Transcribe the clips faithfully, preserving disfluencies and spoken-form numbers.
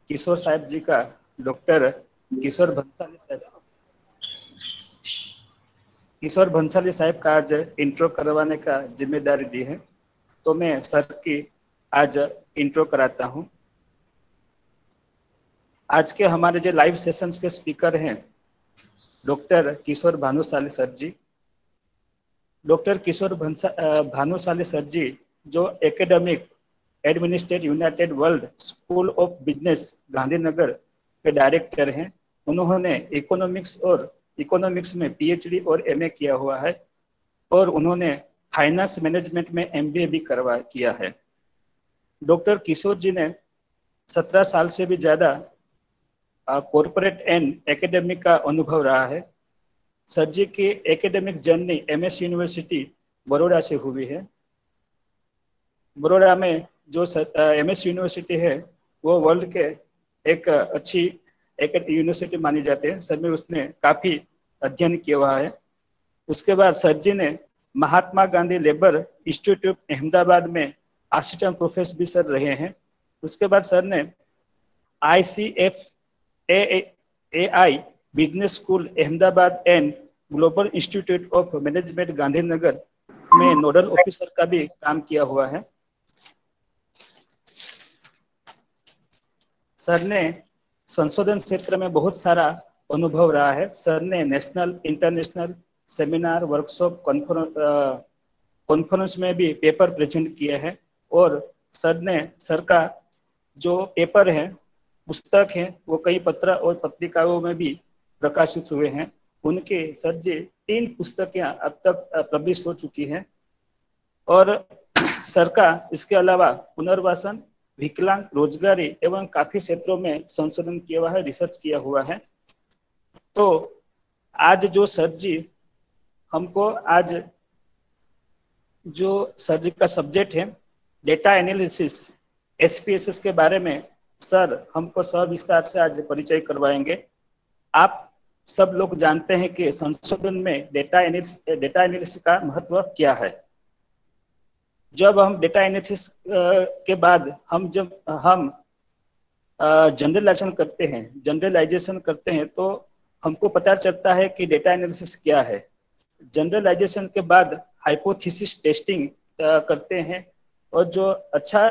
किशोर साहब जी का डॉक्टर किशोर भंसाली साहब किशोर भंसाली साहब का आज इंट्रो करवाने का जिम्मेदारी दी है, तो मैं सर की आज इंट्रो कराता हूं। आज के हमारे जो लाइव सेशंस के स्पीकर हैं doctor Kishore Bhanushali sir ji. Doctor Kishore Bhanushali sir ji जो academic administrate United World School of Business Gandhinagar के डायरेक्टर हैं। उन्होंने इकोनॉमिक्स और इकोनॉमिक्स में पीएचडी और एमए किया हुआ है और उन्होंने फाइनेंस मैनेजमेंट में एमबीए भी करवा किया है। डॉक्टर किशोर जी ने सत्रह साल से भी ज्यादा कॉर्पोरेट एंड एकेडमिक का अनुभव रहा है। सर जी की academic journey MS University Baroda से हुई है। बड़ौदा में जो एमएस यूनिवर्सिटी है वो वर्ल्ड के एक अच्छी एक यूनिवर्सिटी मानी जाती है। सर में उसने काफी अध्ययन किया हुआ है। उसके बाद सर जी ने महात्मा गांधी लेबर इंस्टीट्यूट अहमदाबाद में असिस्टेंट प्रोफेसर भी सर रहे हैं। उसके बाद सर ने I C F A I Business School Ahmedabad and Global Institute of Management Gandhinagar में नोडल ऑफिसर का भी काम किया हुआ है। सर ने संशोधन क्षेत्र में बहुत सारा अनुभव रहा है। सर ने national international seminar workshop conference में भी पेपर प्रेजेंट किए हैं और सर ने सर का जो पेपर है पुस्तक है वो कई पत्र और पत्रिकाओं में भी प्रकाशित हुए हैं। उनके सर जी तीन पुस्तकें अब तक पब्लिश हो चुकी हैं और सर का इसके अलावा पुनर्वासन विकलांग रोजगारी एवं काफी क्षेत्रों में संशोधन किया हुआ है, रिसर्च किया हुआ है। तो आज जो सर जी हमको आज जो सर जी का सब्जेक्ट है डेटा एनालिसिस एसपीएसएस के बारे में सर हमको सविस्तार से आज परिचय करवाएंगे। आप सब लोग जानते हैं कि संशोधन में डेटा एनालिसिस डेटा एनालिसिस का महत्व क्या है। जब हम डेटा एनालिसिस के बाद हम जब हम जनरलाइजेशन करते हैं जनरलाइजेशन करते हैं तो हमको पता चलता है कि डेटा एनालिसिस क्या है। जनरलाइजेशन के बाद हाइपोथेसिस टेस्टिंग करते हैं और जो अच्छा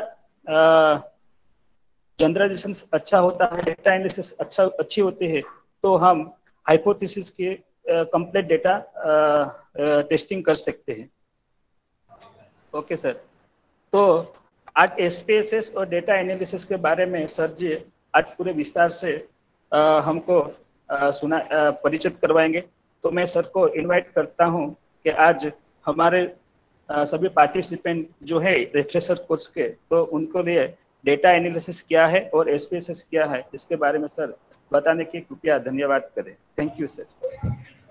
जनरलाइजेशन अच्छा होता है, डेटा एनालिसिस अच्छा अच्छी होती है तो हम हाइपोथेसिस के कंप्लीट डेटा टेस्टिंग कर सकते हैं। ओके सर, तो आज एसपीएसएस और डेटा एनालिसिस के बारे में सर जी आज पूरे विस्तार से आ, हमको आ, सुना परिचित करवाएंगे। तो मैं सर को इनवाइट करता हूं कि आज हमारे आ, सभी पार्टिसिपेंट जो है रिफ्रेशर कोर्स के, तो उनको लिए डेटा एनालिसिस क्या है और एसपीएसएस क्या है इसके बारे में सर बताने की कृपया धन्यवाद करें। Thank you sir.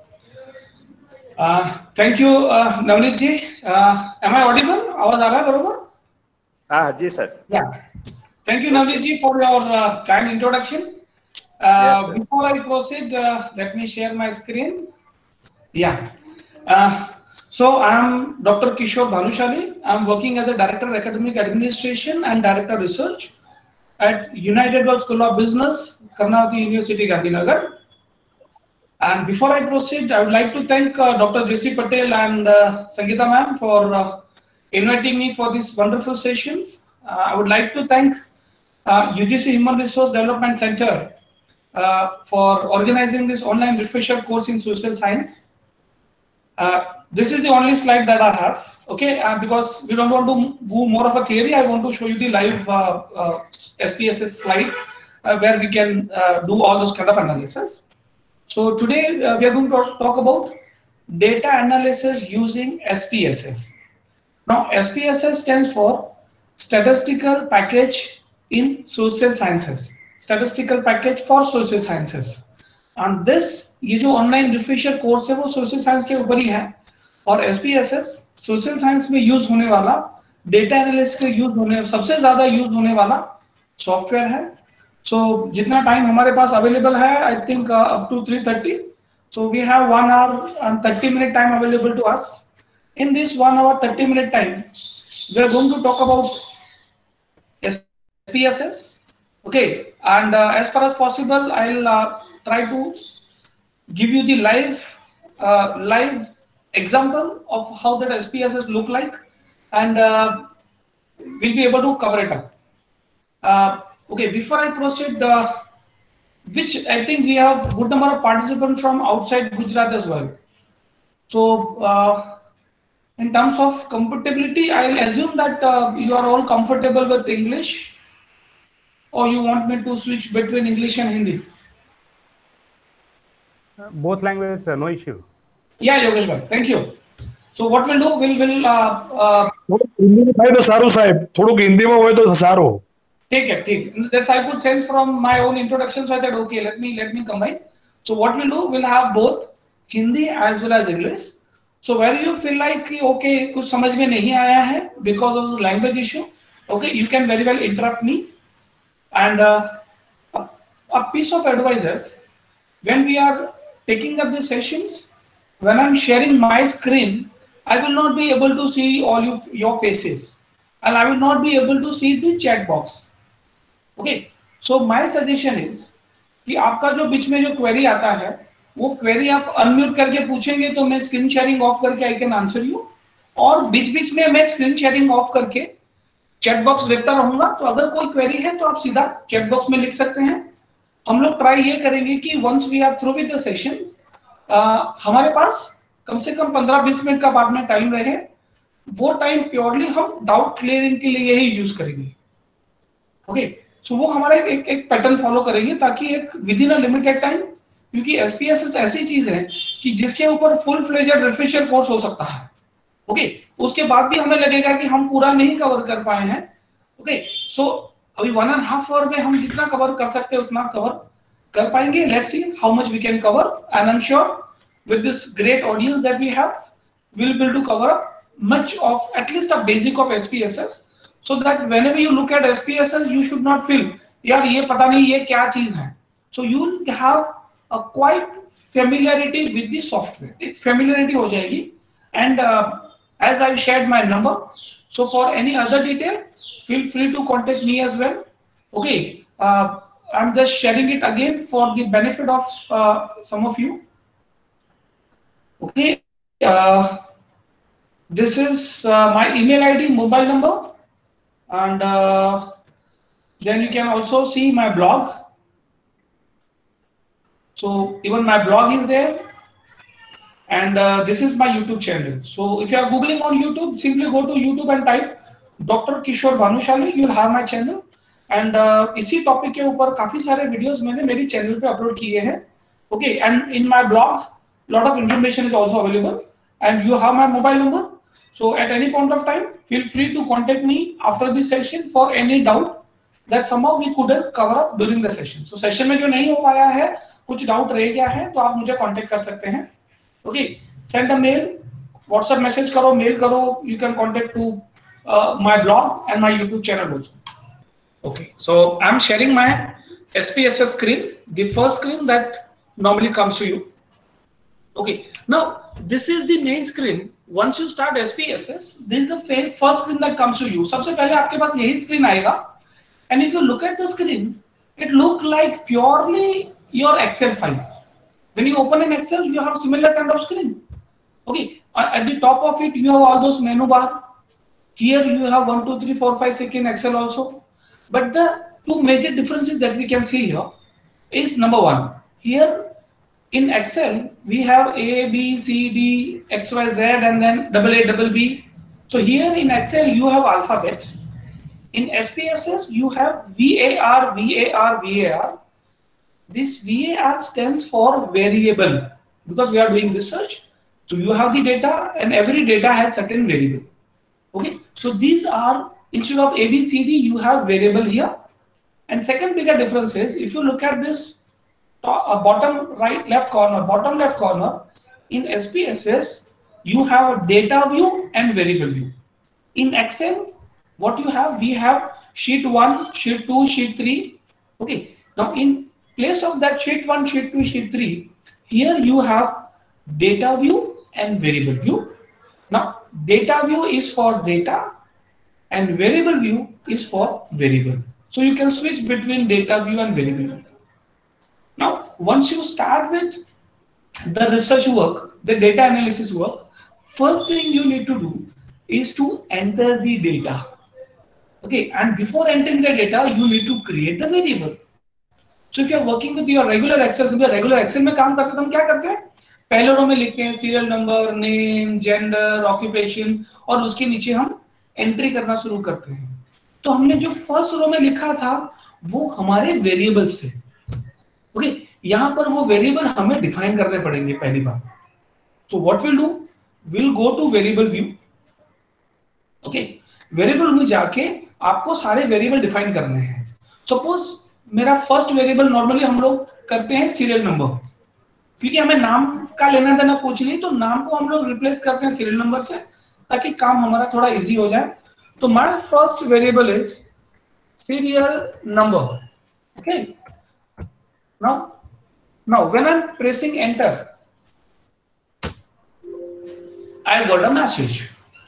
Thank you Navneet ji. Am I audible? आवाज आ रहा है बरोबर? हाँ जी sir. Thank you Navneet ji for your kind introduction. Before I proceed let me share my screen. या so I am Doctor Kishore Bhanushali. I am working as a Director Academic Administration and Director Research at United World School of Business, Karnataka University, Gandhinagar. And before I proceed, I would like to thank uh, Doctor J C Patel and uh, Sangeeta ma'am for uh, inviting me for these wonderful sessions. Uh, I would like to thank uh, U G C Human Resource Development Center uh, for organizing this online refresher course in social science. Uh, this is the only slide that I have, okay, uh, because we don't want to do more of a theory. I want to show you the live uh, uh, S P S S slide uh, where we can uh, do all those kind of analysis. So today uh, we are going to talk about data analysis using S P S S. Now S P S S stands for Statistical Package in Social Sciences, Statistical Package for Social Sciences. And this ये जो online refresher course है वो social science के ऊपर ही है और SPSS social science में यूज होने वाला डेटा एनालिसिस के यूज होने सबसे ज्यादा यूज होने वाला सॉफ्टवेयर है। सो so, जितना टाइम हमारे पास अवेलेबल है I think up to three thirty, so we have one hour and thirty minute time available to us. In this one hour thirty minute time we are going to talk about SPSS, Okay, and uh, as far as possible, I'll uh, try to give you the live uh, live example of how that S P S S look like, and uh, we'll be able to cover it up. Uh, okay, before I proceed, uh, which I think we have good number of participants from outside Gujarat as well. So, uh, in terms of compatibility, I'll assume that uh, you are all comfortable with English, or you want me to switch between English and Hindi? Uh, both languages, uh, no issue. Yeah, Yogesh bhai, thank you. So what we'll do, we'll will uh, uh, Hindi में થાય તો સારું સાહેબ, થોડુંક હિન્દીમાં હોય તો સારું. Take it, take it. That's I could sense from my own introduction, so I said, okay, let me let me combine. So what we'll do, we'll have both Hindi as well as English. So where you feel like okay, कुछ समझ में नहीं आया है because of the language issue, okay, you can very well interrupt me. And uh, a, a piece of advice is, when we are taking up the sessions, when I'm sharing my screen, I will not be able to see all you, your faces, and I will not be able to see the chat box. Okay, so my suggestion is कि आपका जो बीच में जो query आता है, वो query आप unmute करके पूछेंगे तो मैं स्क्रीन शेयरिंग ऑफ करके आई कैन आंसर यू, और बीच बीच में मैं स्क्रीन शेयरिंग ऑफ करके चैट बॉक्स देखता रहूंगा. तो अगर कोई क्वेरी है तो आप सीधा चैट बॉक्स में लिख सकते हैं. हम लोग ट्राई ये करेंगे कि once we are through with the session, हमारे पास कम से कम पंद्रह बीस मिनट का बाद में टाइम रहे. वो टाइम प्योरली हम डाउट क्लियरिंग के लिए ही यूज करेंगे. ओके, सो वो हमारा एक एक पैटर्न फॉलो करेंगे ताकि एक within a limited time, क्योंकि एसपीएसएस ऐसी चीज है कि जिसके ऊपर फुल फ्लेजेड रिफ्रेशर कोर्स हो सकता है. ओके okay, उसके बाद भी हमें लगेगा कि हम पूरा नहीं कवर कर पाए हैं. ओके, सो अभी वन एंड हाफ आवर में हम जितना कवर कर सकते हैं उतना कवर कर पाएंगे. Let's see how much we can cover, and I am sure with this great audience that we have, we'll be able to cover up much of at least a basic of S P S S, so that whenever you look at S P S S, you should not feel यार ये पता नहीं ये क्या चीज है. So you'll have a quite familiarity with the software. एक familiarity हो जाएगी. And uh, as I've shared my number, so for any other detail, feel free to contact me as well. Okay, uh, I'm just sharing it again for the benefit of uh, some of you. Okay, uh, this is uh, my email I D, mobile number, and uh, then you can also see my blog. So even my blog is there, and uh, this is my YouTube channel. So if you are googling on YouTube, simply go to YouTube and type Doctor Kishore Bhanushali. You will have my channel, and uh, इसी topic के ऊपर काफी सारे videos मैंने मेरी channel पे upload किए हैं. Okay, and in my blog, lot of information is also available, and you have my mobile number. So at any point of time, feel free to contact me after the session for any doubt that somehow we couldn't cover up during the session. So session में जो नहीं हो पाया है, कुछ doubt रह गया है, तो आप मुझे कांटेक्ट कर सकते हैं. Okay, send a mail, WhatsApp message करो, mail करो. You can contact to uh, my blog and my YouTube channel also. Okay, so I'm sharing my S P S S screen, the first screen that normally comes to you. Okay, now this is the main screen. Once you start S P S S, this is the first screen that comes to you. सबसे पहले आपके पास यही screen आएगा, and if you look at the screen, it look like purely your Excel file. When you open an Excel, you have similar kind of screen. Okay, at the top of it, you have all those menu bar. Here you have one, two, three, four, five, six in Excel also. But the two major differences that we can see here is number one, here in Excel, we have A, B, C, D, X, Y, Z, and then double A, double B. So here in Excel, you have alphabets. In S P S S, you have V A R, V A R, V A R. This V A R stands for variable, because we are doing research. So you have the data, and every data has certain variable. Okay, so these are, instead of A, B, C, D, you have variable here. And second bigger difference is, if you look at this uh, bottom right left corner, bottom left corner, in S P S S, you have a data view and variable view. In Excel, what you have, we have sheet one, sheet two, sheet three. Okay, now in place of that sheet one, sheet two, sheet three, here you have data view and variable view. Now data view is for data and variable view is for variable. So you can switch between data view and variable view. Now, once you start with the research work, the data analysis work, first thing you need to do is to enter the data. Okay, and before entering the data, you need to create the variable. So if you are working with your regular Excel, जब regular Excel में काम करते हैं तो हम क्या करते हैं, पहले रो में लिखते हैं serial number, name, gender, occupation, और उसके नीचे हम एंट्री करना शुरू करते हैं. तो हमने जो फर्स्ट रो में लिखा था वो हमारे वेरिएबल्स थे. ओके, यहाँ पर वो वेरिएबल हमें डिफाइन करने पड़ेंगे पहली बार. So what we'll do, we'll go to variable view. Okay, variable में जाके आपको सारे वेरिएबल डिफाइन करने हैं. सपोज मेरा फर्स्ट वेरिएबल नॉर्मली हम लोग करते हैं सीरियल नंबर, क्योंकि हमें नाम का लेना देना कुछ नहीं, तो नाम को हम लोग रिप्लेस करते हैं सीरियल नंबर से ताकि काम हमारा थोड़ा इजी हो जाए. तो my first variable is serial number. Okay, now now when I am pressing enter, I got a message.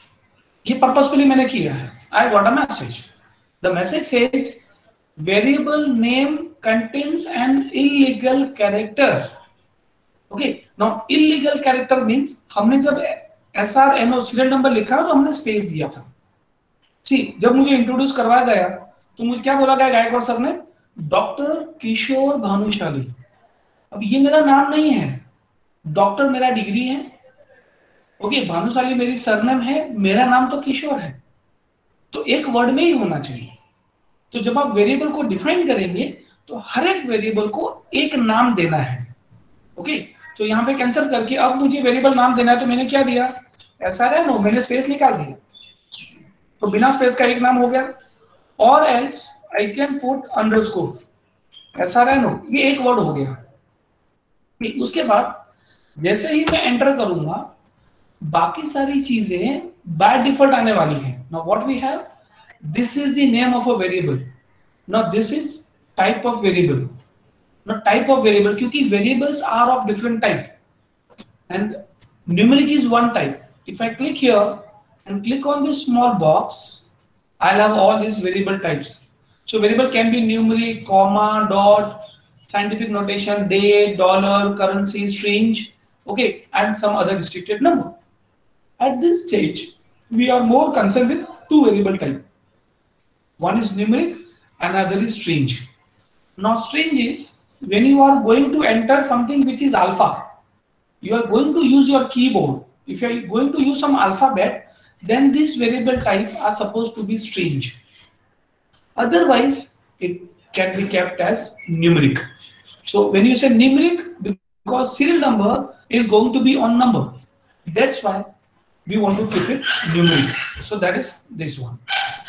ये पर्पसफुली मैंने किया है. I got a message. The message said variable name contains an illegal character. Okay. Now illegal character means हमने जब S R N O serial number लिखा तो हमने space दिया था. See, जब मुझे इंट्रोड्यूस करवाया गया तो मुझे क्या बोला गया गायकवाड़ सर ने, डॉक्टर किशोर भानुशाली. अब ये मेरा नाम नहीं है, डॉक्टर मेरा डिग्री है. ओके okay, भानुशाली मेरी सरनेम है, मेरा नाम तो किशोर है, तो एक वर्ड में ही होना चाहिए. तो जब आप वेरिएबल को डिफाइन करेंगे तो हर एक वेरिएबल को एक नाम देना है. Okay okay? तो यहाँ पे कैंसिल करके अब मुझे वेरिएबल नाम देना है, तो मैंने क्या दिया, एस आर एन ओ, मैंने स्पेस निकाल दिया, तो बिना स्पेस का एक नाम हो गया. और else I can put underscore S R N O, ये एक वर्ड हो गया. उसके बाद जैसे ही मैं एंटर करूंगा बाकी सारी चीजें बाय डिफॉल्ट आने वाली हैं. Now what we have, this is the name of a variable. Now this is type of variable. Now type of variable, क्योंकि variables are of different type and numeric is one type. If I click here and click on this small box, I'll have all these variable types. So variable can be numeric, comma, dot, scientific notation, date, dollar, currency, string, okay, and some other restricted number. At this stage, we are more concerned with two variable type. One is numeric, another is string. Now string is when you are going to enter something which is alpha. You are going to use your keyboard. If you are going to use some alphabet, then these variable types are supposed to be string. Otherwise, it can be kept as numeric. So when you say numeric, because serial number is going to be on number, that's why we want to keep it numeric. So that is this one.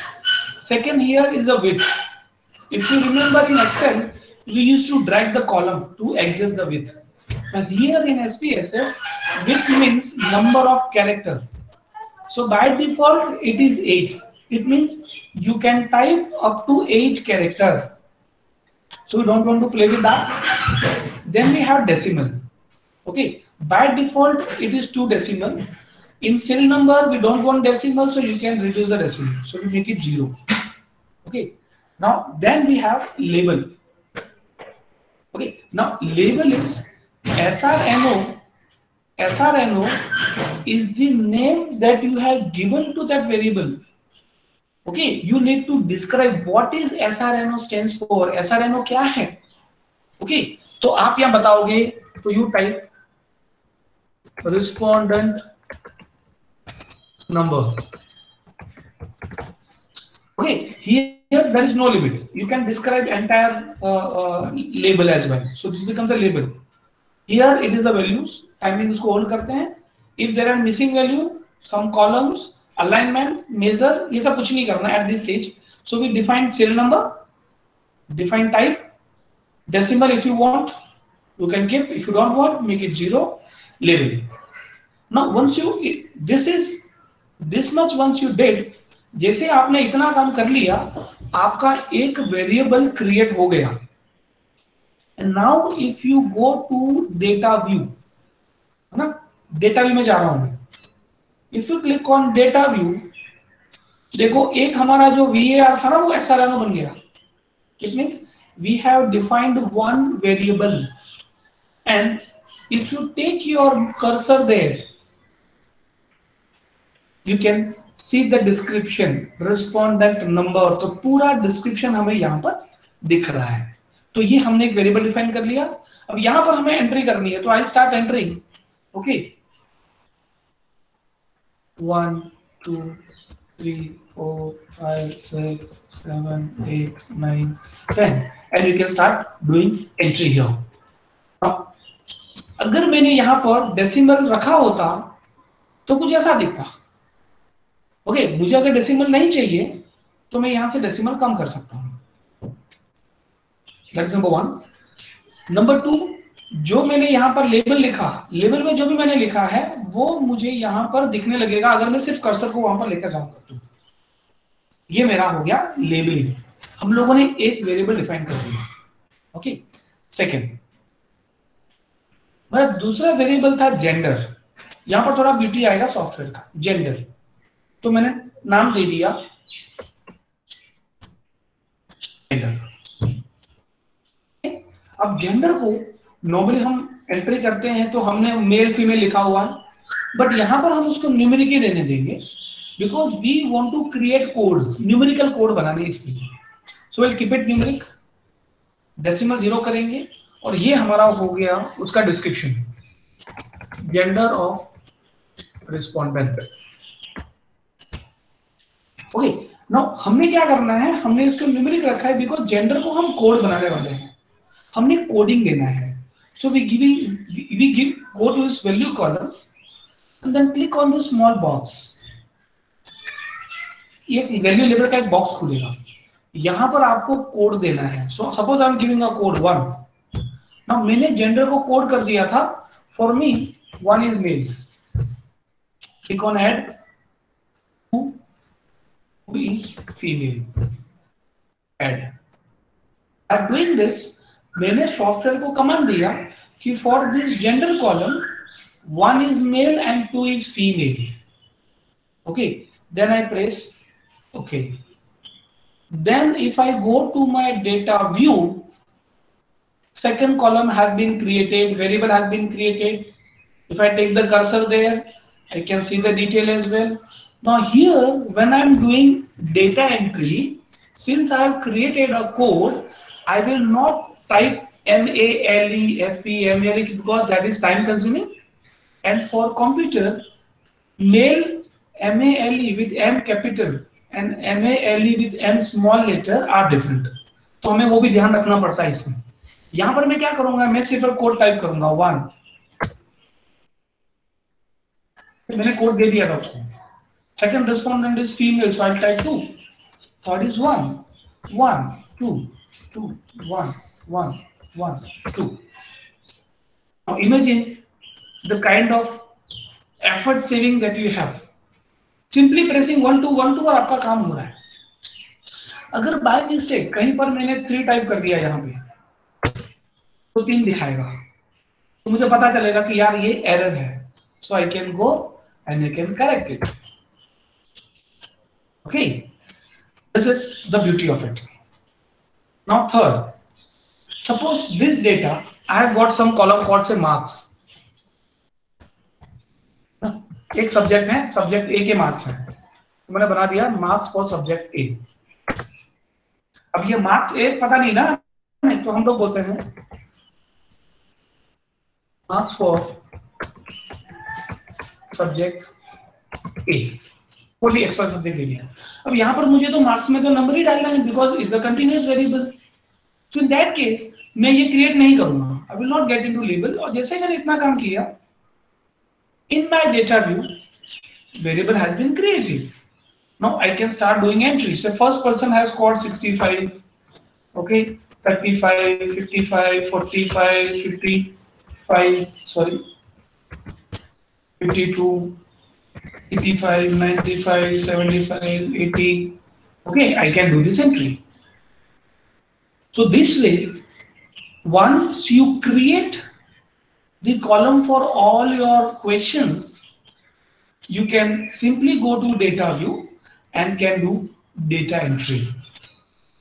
Second here is a width. If you remember in Excel, we used to drag the column to adjust the width. And here in S P S S, width means number of character. So by default, it is eight. It means you can type up to eight character. So we don't want to play with that. Then we have decimal. Okay. By default, it is two decimal. In serial number, we don't want decimal, so you can reduce the decimal. So we make it zero. Okay. Now then we have label. Okay. Now label is S R N O. S R N O is the name that you have given to that variable. Okay, you need to describe what is S R N O stands for. S R N O क्या है? Okay, तो आप यहाँ बताओगे, तो you type respondent number. Okay, here there is no limit. You can describe entire uh, uh, label as well. So this becomes a label. Here it is the values. Timing इसको hold करते हैं. If there are missing value, some columns, alignment, measure, ये सब कुछ नहीं करना at this stage. So we define serial number, define type, decimal if you want, you can keep. If you don't want, make it zero. Label. Now once you, this is this much once you did, जैसे आपने इतना काम कर लिया, आपका एक variable create हो गया. And now if you go to data view, है ना, डेटा व्यू में जा रहा हूं मैं. If you click on data view, देखो एक हमारा जो वी ए आर था ना वो एस आर एन ओ बन गया. It means we have defined one variable, and if you take your cursor there, you can see the description, respondent number. तो पूरा description हमें यहाँ पर दिख रहा है. तो ये हमने एक वेरिएबल डिफाइन कर लिया. अब यहाँ पर हमें एंट्री करनी है, तो I start entering. Okay, one two three four five six seven eight nine ten, and you can start doing entry here. अगर मैंने यहाँ पर डेसिमल रखा होता तो कुछ ऐसा दिखता. ओके okay, मुझे अगर डेसिमल नहीं चाहिए तो मैं यहां से डेसिमल कम कर सकता हूं. That is number one. Number two, जो मैंने यहां पर लेबल लिखा, लेबल में जो भी मैंने लिखा है वो मुझे यहां पर दिखने लगेगा अगर मैं सिर्फ कर्सर को वहां पर लेकर जाऊंगा. तो ये मेरा हो गया लेबलिंग. हम लोगों ने एक वेरिएबल डिफाइन कर दिया. ओके, सेकेंड, मेरा दूसरा वेरिएबल था जेंडर. यहां पर थोड़ा ब्यूटी आएगा सॉफ्टवेयर का. जेंडर, तो मैंने नाम दे दिया जेंडर. अब जेंडर को नॉर्मली हम एंट्री करते हैं तो हमने मेल फीमेल लिखा हुआ है, बट यहां पर हम उसको न्यूमेरिक ही देने देंगे because we want to create code, numerical code बनाने इसके लिए. So will keep it numeric. Decimal zero करेंगे और ये हमारा हो गया उसका description, gender of respondent. Okay, now हमने क्या करना है, हमने इसको न्यूमेरिक रखा है बिकॉज जेंडर को हम कोड बनाने वाले हैं, हमने कोडिंग देना है. So we giving we give go to this value column and then click on this small box. ये वैल्यू लेबल का एक बॉक्स खुलेगा, यहां पर आपको कोड देना है. So suppose I am giving a code one. Now मैंने जेंडर को कोड कर दिया था. For me one is male. Click on add is female. Add. By doing this, मैंने सॉफ्टवेयर को कमांड दिया कि for this gender column, one is male and two is female. Okay. Then I press OK. Then if I go to my data view, second column has been created, variable has been created. If I take the cursor there, I can see the detail as well. Now here, when I'm doing data entry, since I have created a code, I will not type M A L E, F E, M A L E because that is time consuming. And for computer, male M A L E with M capital and M A L E with M small letter are different. तो हमें वो भी ध्यान रखना पड़ता है इसमें. यहाँ पर मैं क्या करूँगा, मैं सिर्फ कोड टाइप करूँगा वन. मैंने कोड दे दिया था उसको. Second respondent is female, so I'll type two. Third is one, one, two, two, one, one, one, two. Now imagine the kind of effort saving that you have. Simply pressing one two one two और आपका काम हो रहा है. अगर by mistake कहीं पर मैंने थ्री टाइप कर दिया यहाँ पे, तो तीन दिखाएगा. तो मुझे पता चलेगा कि यार ये एरर है. So I can go and I can correct it. Okay, this is the beauty of it. Now third, suppose this data, I have got some column called say marks. एक सब्जेक्ट है, subject A के marks है, तो मैंने बना दिया marks for subject ए. अब ये मार्क्स ए पता नहीं ना, तो हम लोग बोलते हैं मार्क्स फॉर सब्जेक्ट ए. कोई एक्स्ट्रा सब्जेक्ट ले लिया. अब यहाँ पर मुझे तो मार्क्स में तो नंबर ही डालना है because it's a continuous variable. So in that case मैं ये क्रिएट नहीं करूंगा. I will not get into label. और जैसे मैंने इतना काम किया, in my data view variable has been created. Now I can start doing entry. So first person has scored sixty five, okay, thirty five, fifty five, forty five, fifty five, sorry fifty two, eighty-five, ninety-five, seventy-five, eighty. Okay, I can do this entry. So this way, once you create the column for all your questions, you can simply go to data view and can do data entry.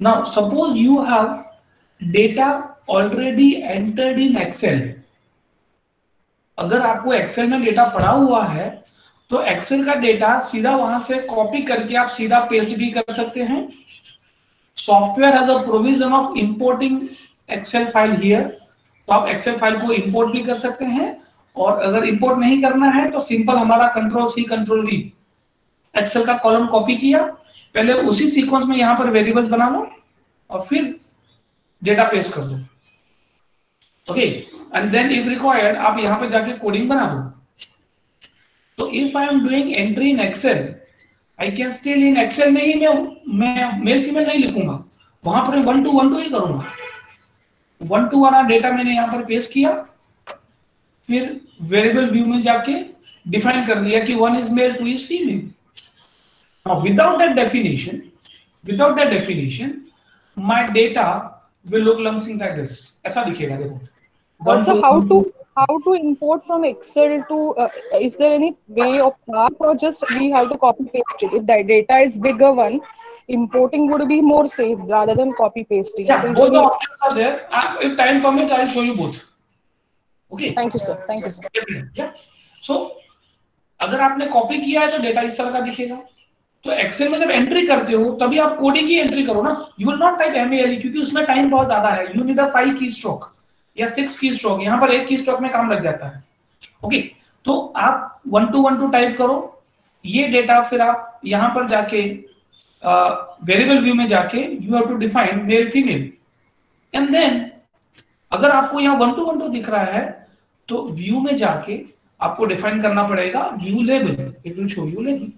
Now suppose you have data already entered in Excel. अगर आपको Excel में data पड़ा हुआ है तो Excel का data सीधा वहां से कॉपी करके आप सीधा पेस्ट भी कर सकते हैं. Software has a provision of importing Excel file here. तो आप एक्सेल फाइल को इंपोर्ट भी कर सकते हैं, और अगर इंपोर्ट नहीं करना है तो सिंपल हमारा control C control V, Excel का कॉलम कॉपी किया, पहले उसी सीक्वेंस में यहां पर वेरिएबल्स बना लो और फिर डेटा पेस्ट कर दो. Okay, and then if required आप यहां पे जाके कोडिंग बना दो. तो if I am doing entry in Excel, I can still in Excel में ही मैं मैं मेल फीमेल नहीं लिखूंगा, वहां पर वन टू वन टू ही करूंगा. वन टू वाला डेटा मैंने यहां पर पेस्ट किया, फिर वेरिएबल व्यू में जाके डिफाइन कर दिया कि one is male, two is female. Now without that definition, without that definition, my data will look something like this. ऐसा दिखेगा देखो. Also, how to how to import from Excel to? Uh, is there any way of that, or just we have to copy paste it? If the data is bigger one, importing would be more safe rather than copy pasting. Yeah, so is both there the any... options are there. Uh, if time permits, I'll show you both. Okay. Thank you, sir. Thank you, sir. Yeah. So अगर आपने copy किया है तो data इस तरह का दिखेगा. तो एक्सेल में जब एंट्री करते हो तभी आप कोडिंग की एंट्री करो ना. You will not type MLE क्योंकि उसमें टाइम बहुत ज्यादा है. You need a five key stroke या सिक्स की स्ट्रोक. यहां पर एक की स्ट्रोक में काम लग जाता है. ओके, तो आप one two one two type करो, ये डेटा फिर आप यहां पर जाके वेरिएबल व्यू में जाके you have to define male female, and then अगर आपको यहां वन टू वन टू दिख रहा है तो व्यू में जाके आपको डिफाइन करना पड़ेगा view label. It will show you label.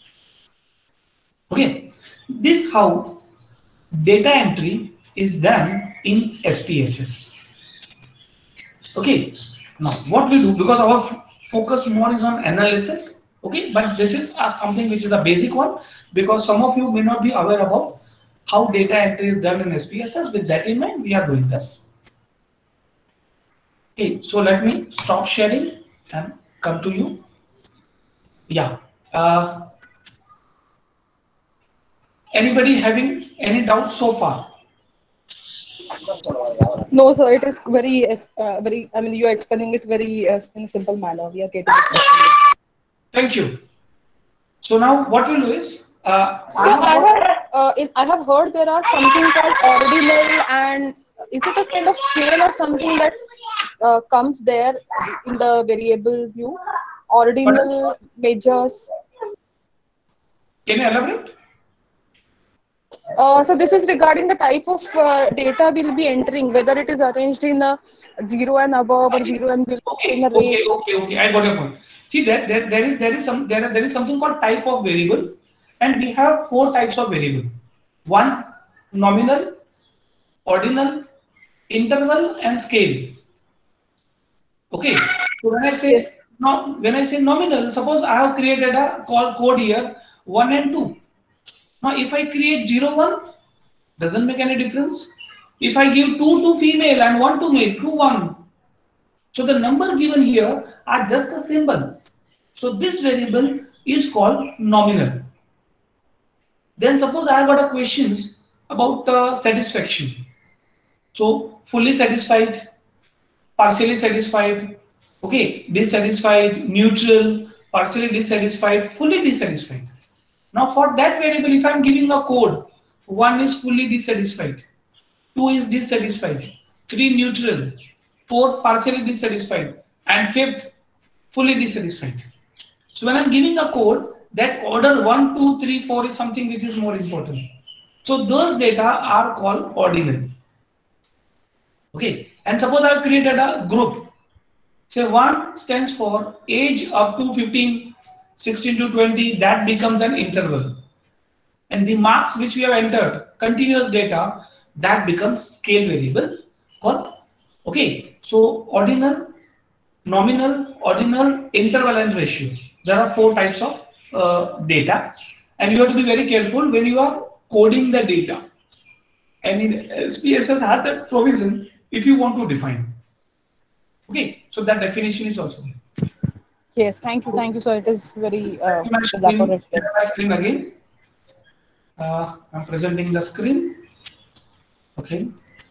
Okay, this how data entry is done in S P S S. Okay, now what we do, because our focus more is on analysis. Okay, but this is uh, something which is a basic one, because some of you may not be aware about how data entry is done in S P S S. With that in mind, we are doing this. Okay, so let me stop sharing and come to you. Yeah. Uh, Anybody having any doubts so far? No, sir. It is very, uh, very. I mean, you are explaining it very uh, in a simple manner. We are getting it. Thank you. So now, what we'll do is, uh, so I have, uh, in, I have heard there are something called ordinal, and is it a kind of scale or something that uh, comes there in the variable view? Ordinal measures. Can you elaborate? Uh, so this is regarding the type of uh, data we'll be entering, whether it is arranged in a zero and above or zero and below. Okay, in a okay, range. okay, okay. I got your point. See, there, there, there is, there is some, there, there is something called type of variable, and we have four types of variable. One, nominal, ordinal, interval, and scale. Okay. So when I say Yes. no, when I say nominal, suppose I have created a call code here one and two. Now, if I create zero one, doesn't make any difference. If I give two to female and one to male, two one. So the number given here are just a symbol. So this variable is called nominal. Then suppose I have got a questions about uh, satisfaction. So fully satisfied, partially satisfied, okay, dissatisfied, neutral, partially dissatisfied, fully dissatisfied. Now for that variable, if I am giving a code, one is fully dissatisfied, two is dissatisfied, three neutral, four partially dissatisfied, and fifth fully dissatisfied. So when I am giving a code, that order one, two, three, four is something which is more important. So those data are called ordinal. Okay, and suppose I have created a group. Say one stands for age up to fifteen. sixteen to twenty, that becomes an interval. And the marks which we have entered, continuous data, that becomes scale variable. Called, okay, so ordinal, nominal, ordinal, interval, and ratio. There are four types of uh, data, and you have to be very careful when you are coding the data. And in S P S S has that provision if you want to define. Okay, so that definition is also there. Yes, thank you, thank you, sir. It is very uh, My elaborate. screen again. Uh, I'm presenting the screen. Okay.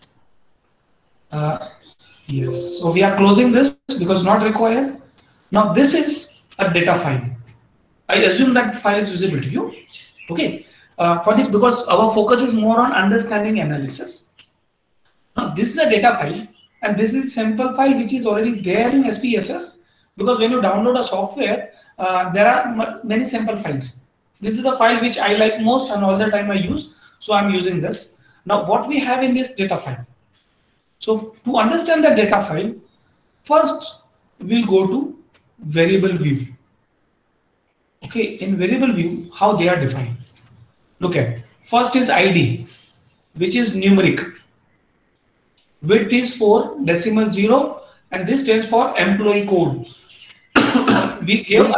Uh, yes. So we are closing this because not required. Now this is a data file. I assume that file is visible to you. Okay. Uh, for the because our focus is more on understanding analysis. Now this is a data file, and this is sample file which is already there in S P S S. Because when you download a software, uh, there are many sample files. This is the file which I like most and all the time I use. So I'm using this. Now what we have in this data file. So to understand the data file, first we'll go to variable view. Okay, in variable view, how they are defined. Look at, first is I D, which is numeric. Width is four decimal zero, and this stands for employee code. We give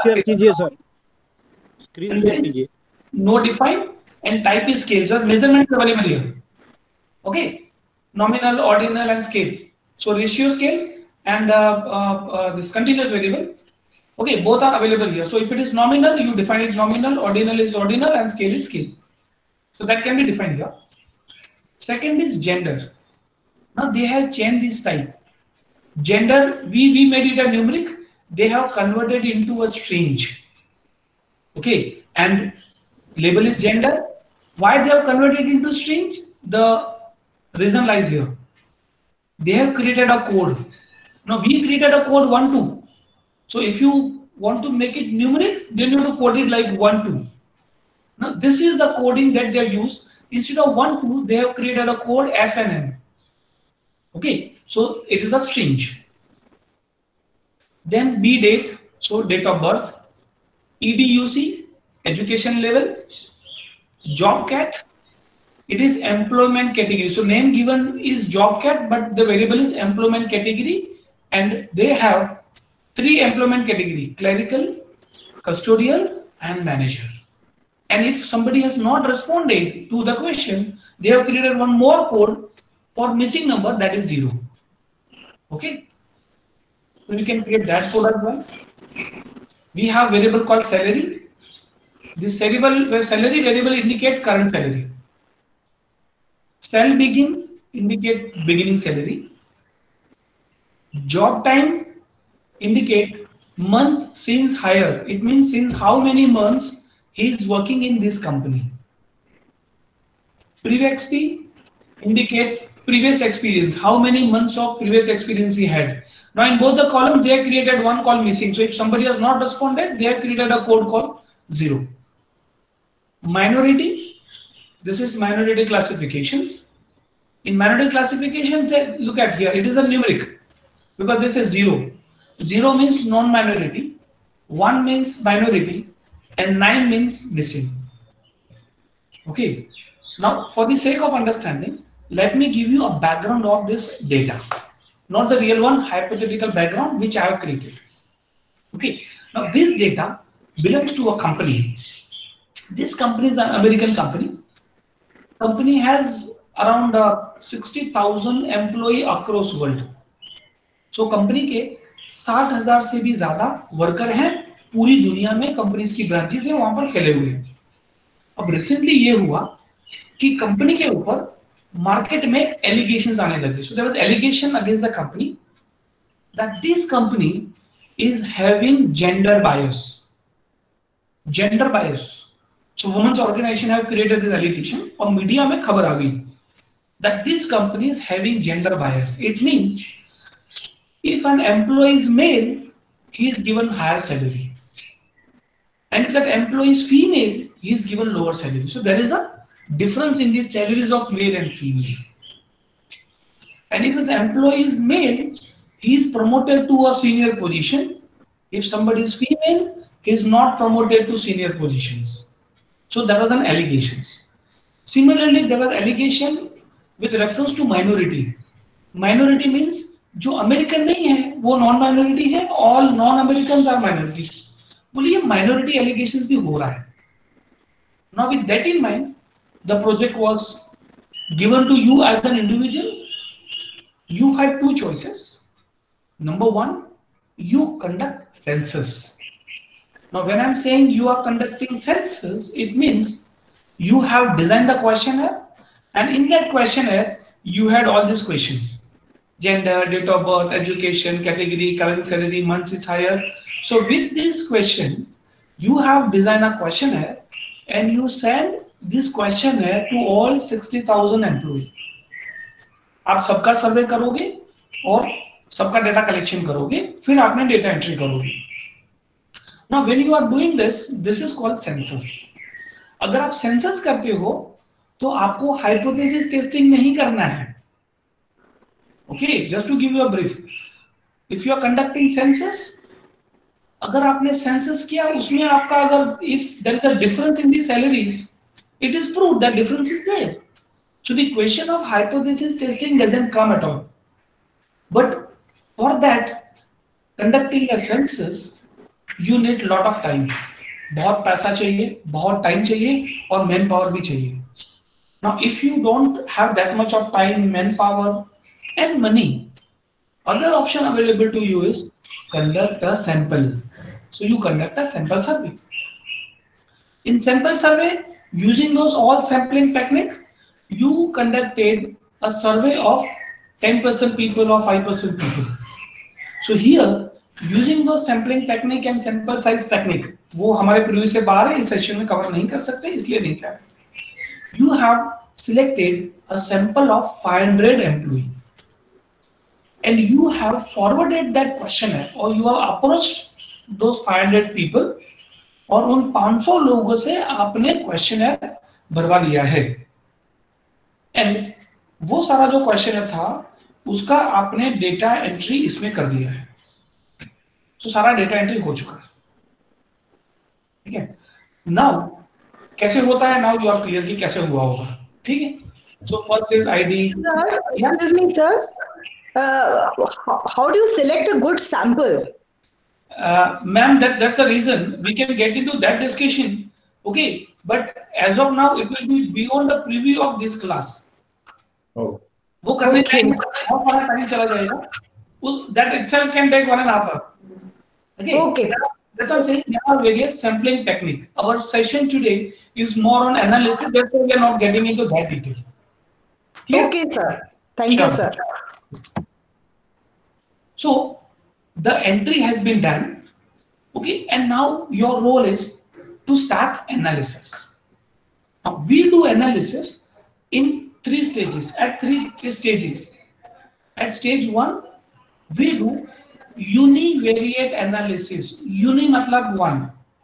no define, and type is scale. So measurement is available here. Okay, nominal, ordinal, and scale. So ratio scale and uh, uh, uh, this continuous variable. Okay, both are available here. So if it is nominal, you define it nominal, ordinal is ordinal, and scale is scale. So that can be defined here. Second is gender. Now they have changed this type. Gender, we, we made it a numeric. They have converted into a string. Okay, and label is gender. Why they have converted into string? The reason lies here. They have created a code. Now we created a code one two. So if you want to make it numeric, then you have to code it like one two. Now this is the coding that they have used. Instead of one two, they have created a code F and N. Okay, so it is a string. Then B date, so date of birth. E D U C, education level. Job cat, it is employment category. So name given is job cat, but the variable is employment category, and they have three employment category: clerical, custodial, and manager. And if somebody has not responded to the question, they have created one more code for missing number, that is zero. Okay, so we can create that code as well. We have variable called salary. This variable, salary variable indicate current salary. Sal begin indicate beginning salary. Job time indicate month since hire. It means since how many months he is working in this company. Previous X P indicate previous experience. How many months of previous experience he had. Now in both the columns they have created one called missing. So if somebody has not responded, they have created a code called zero. Minority, this is minority classifications. In minority classifications, look at here, it is a numeric because this is zero. Zero means non-minority, one means minority, and nine means missing. Okay, now for the sake of understanding, let me give you a background of this data. Not the real one, hypothetical background which I have created. Okay, now this data belongs to a company. This company is an American company. Company has around uh, sixty thousand employee across world. So company के साठ हज़ार से भी ज़्यादा worker हैं पूरी दुनिया में. कंपनीज की ब्रांचेस हैं वहां पर फैले हुए हैं. अब रिसेंटली ये हुआ कि कंपनी के ऊपर मार्केट में एलिगेशंस आने लगे. So there was allegation against the company that this company is having gender bias. Gender bias. So women's organization have created this allegation, और मीडिया में खबर आ गई that this company is having gender bias. It means if an employee is male, he is given higher salary, and if that employee is female, he is given lower salary. So there is a difference in the salaries of male and female. And if his employee is male, he is promoted to a senior position. If somebody is female, he is not promoted to senior positions. So there was an allegation. Similarly, there was allegation with reference to minority. Minority means जो American नहीं है वो non minority है. All non American are minority. बोलिए minority allegations भी हो रहा है. Now with that in mind, the project was given to you as an individual. You had two choices. Number one, you conduct census. Now when I'm saying you are conducting census, it means you have designed the questionnaire, and in that questionnaire you had all these questions: gender, date of birth, education, category, current salary, months is higher. So with this question, you have designed a questionnaire and you send this questionnaire to all sixty thousand employees. आप सबका सर्वे करोगे और सबका data collection करोगे, फिर आपने data entry करोगे. Now when you are doing this, this is called census. अगर आप सेंसस करते हो तो आपको हाइपोथेसिस टेस्टिंग नहीं करना है. Okay, just to give you a brief. If you are conducting census, अगर आपने सेंसस किया, उसमें आपका अगर if there is a difference in the salaries, it is proved that difference is there. So the question of hypothesis testing doesn't come at all. But for that, conducting a census, you need lot of time. बहुत पैसा चाहिए, बहुत time चाहिए और man power भी चाहिए. Now, if you don't have that much of time, manpower, and money, other option available to you is conduct a sample. So you conduct a sample survey. In sample survey, using those all sampling technique, you conducted a survey of ten percent people or five percent people. So here, using those sampling technique and sample size technique, वो हमारे preview से बाहर है, इस session में cover नहीं कर सकते, इसलिए नहीं sir. You have selected a sample of five hundred employees, and you have forwarded that questionnaire, or you have approached those five hundred people, और उन पाँच सौ लोगों से आपने क्वेश्चनर भरवा लिया है. एंड वो सारा जो क्वेश्चनर था उसका आपने डेटा एंट्री इसमें कर दिया है. तो so, सारा डेटा एंट्री हो चुका है. ठीक है. नाउ कैसे होता है, नाउ यू आर क्लियर कि कैसे हुआ होगा. ठीक है. So first is ID. Excuse me sir, how do you select a good sample? Uh, ma'am, that that's the reason we can get into that discussion. Okay, but as of now, it will be beyond the preview of this class. Oh. वो करने के लिए बहुत सारा time चला जाएगा. उस that itself can take one and a half hour. Okay. Okay. That's what I'm saying. There are various sampling technique. Our session today is more on analysis. Therefore, we are not getting into that detail. Clear? Okay, sir. Thank Sure. you, sir. So the entry has been done. Okay, and now your role is to start analysis. Now we do analysis in three stages. At three stages. At stage one, we do univariate analysis. Uni matlab one.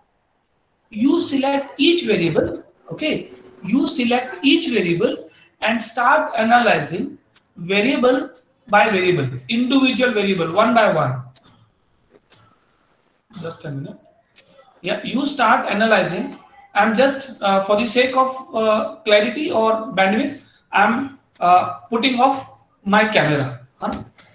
You select each variable. Okay, you select each variable and start analyzing variable by variable, individual variable, one by one. Just a minute. Yeah, you start analyzing. I'm just uh, for the sake of uh, clarity or bandwidth, I'm uh, putting off my camera, huh?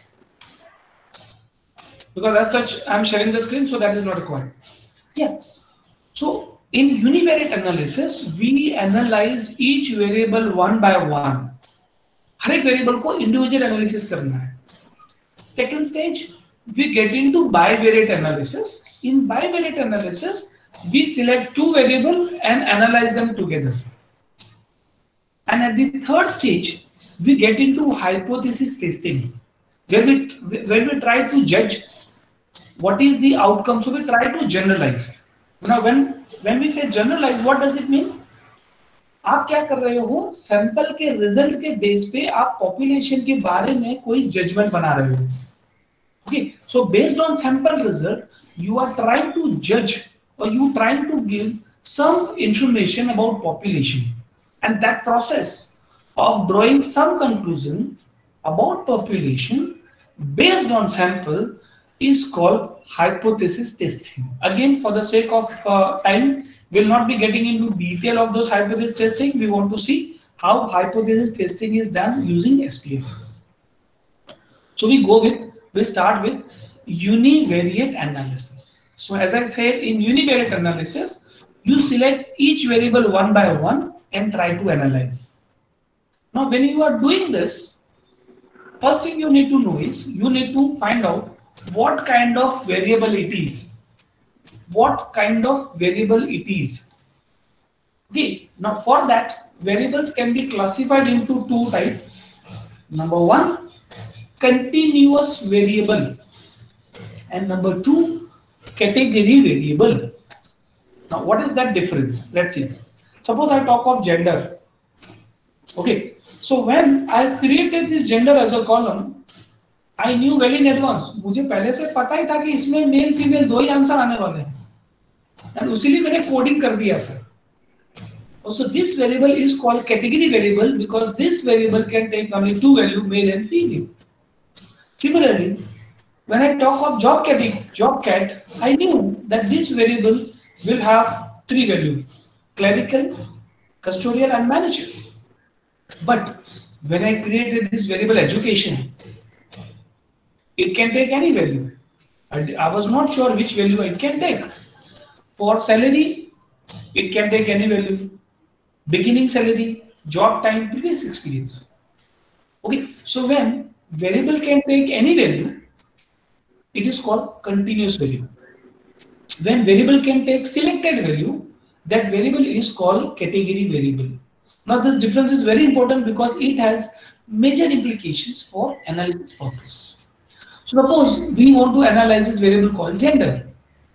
Because as such I'm sharing the screen, so that is not required. Yeah. So in univariate analysis, we analyze each variable one by one. हर एक variable को individual analysis करना है. Second stage, we get into bivariate analysis. In bivariate analysis, we select two variables and analyze them together. And at the third stage, we get into hypothesis testing, where we where we try to judge what is the outcome. So we try to generalize. Now, when when we say generalize, what does it mean? आप क्या कर रहे हो? Sample के result के base पे आप population के बारे में कोई जजमेंट बना रहे हो. Okay, so based on sample result, you are trying to judge or you trying to give some information about population, and that process of drawing some conclusion about population based on sample is called hypothesis testing. Again, for the sake of uh, time, we'll not be getting into detail of those hypothesis testing. We want to see how hypothesis testing is done using S P S S. So we go with we start with univariate analysis. So as I said, in univariate analysis, you select each variable one by one and try to analyze. Now, when you are doing this, first thing you need to know is you need to find out what kind of variable it is. What kind of variable it is. Okay. Now, for that, variables can be classified into two types. Number one, continuous variable, and number two, category variable. Now, what is that difference? Let's see. Suppose I talk of gender. Okay, so when I created this gender as a column, I knew well in advance. मुझे पहले से पता ही था कि इसमें male female दो ही answer आने वाले हैं, and उसीलिए मैंने कोडिंग कर दिया था. Also, this variable is called category variable because this variable can take only two values, male and female. Similarly, when I talk of job category, job cat, I knew that this variable will have three values: clerical, custodial, and manager. But when I created this variable education, it can take any value. I, I was not sure which value it can take. For salary, it can take any value. Beginning salary, job time, previous experience. Okay, so when variable can take any value, it is called continuous value. When variable can take selected value, that variable is called category variable. Now this difference is very important because it has major implications for analysis purpose. So suppose we want to analyze this variable called gender.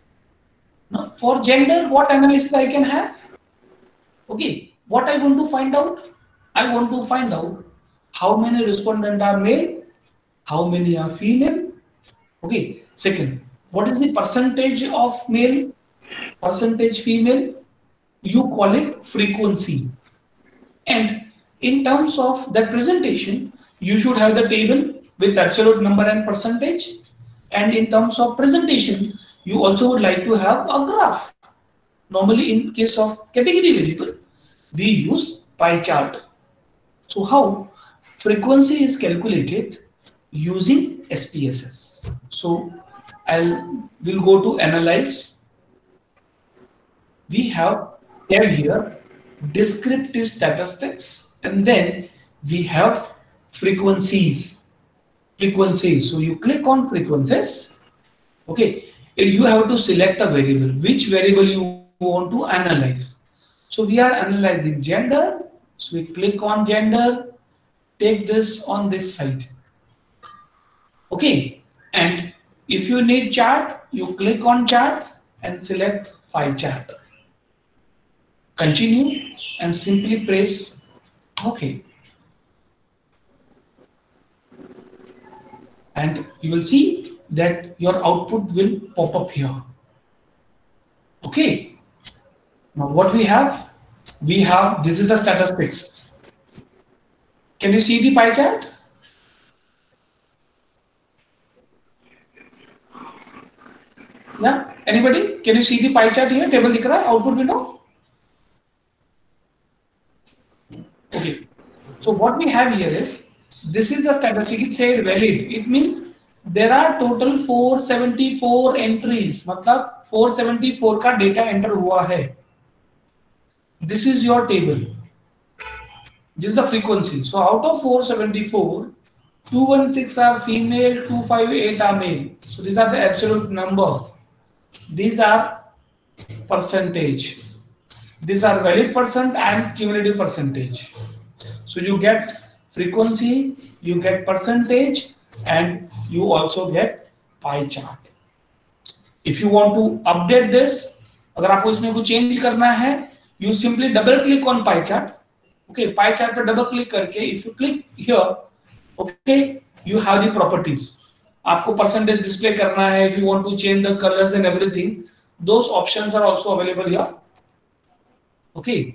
Now for gender, what analysis I can have? Okay, what I want to find out? I want to find out how many respondents are male, how many are female. Okay, second, what is the percentage of male, percentage female? You call it frequency. And in terms of that presentation, you should have the table with absolute number and percentage. And in terms of presentation, you also would like to have a graph. Normally, in case of category variable, we use pie chart. So how? Frequency is calculated using S P S S. So I'll will go to analyze. We have here descriptive statistics, and then we have frequencies. Frequencies. So you click on frequencies. Okay, you have to select a variable. Which variable you want to analyze? So we are analyzing gender. So we click on gender. Take this on this side. Okay, and if you need chart, you click on chart and select pie chart. Continue and simply press OK. And you will see that your output will pop up here. Okay. Now what we have? We have, this is the statistics. Can you see the pie chart? Yeah, anybody? Can you see the pie chart here? Table दिख रहा है, output window? Okay, so what we have here is, this is the statistic. It said valid. It means there are total four seventy-four entries. मतलब four seventy-four का data enter हुआ है. This is your table. This is the frequency. So out of four seventy-four, two hundred sixteen are female, two hundred fifty-eight are male. So these are the absolute number. These are percentage. These are valid percent and cumulative percentage. So you get frequency, you get percentage, and you also get pie chart. If you want to update this, अगर आपको इसमें कुछ change करना है, you simply double click on pie chart. Okay, pie chart पर double click करके, if you click here, okay, you have the properties. आपको percentage display करना है, if you want to change the colors and everything, those options are also available here. Okay,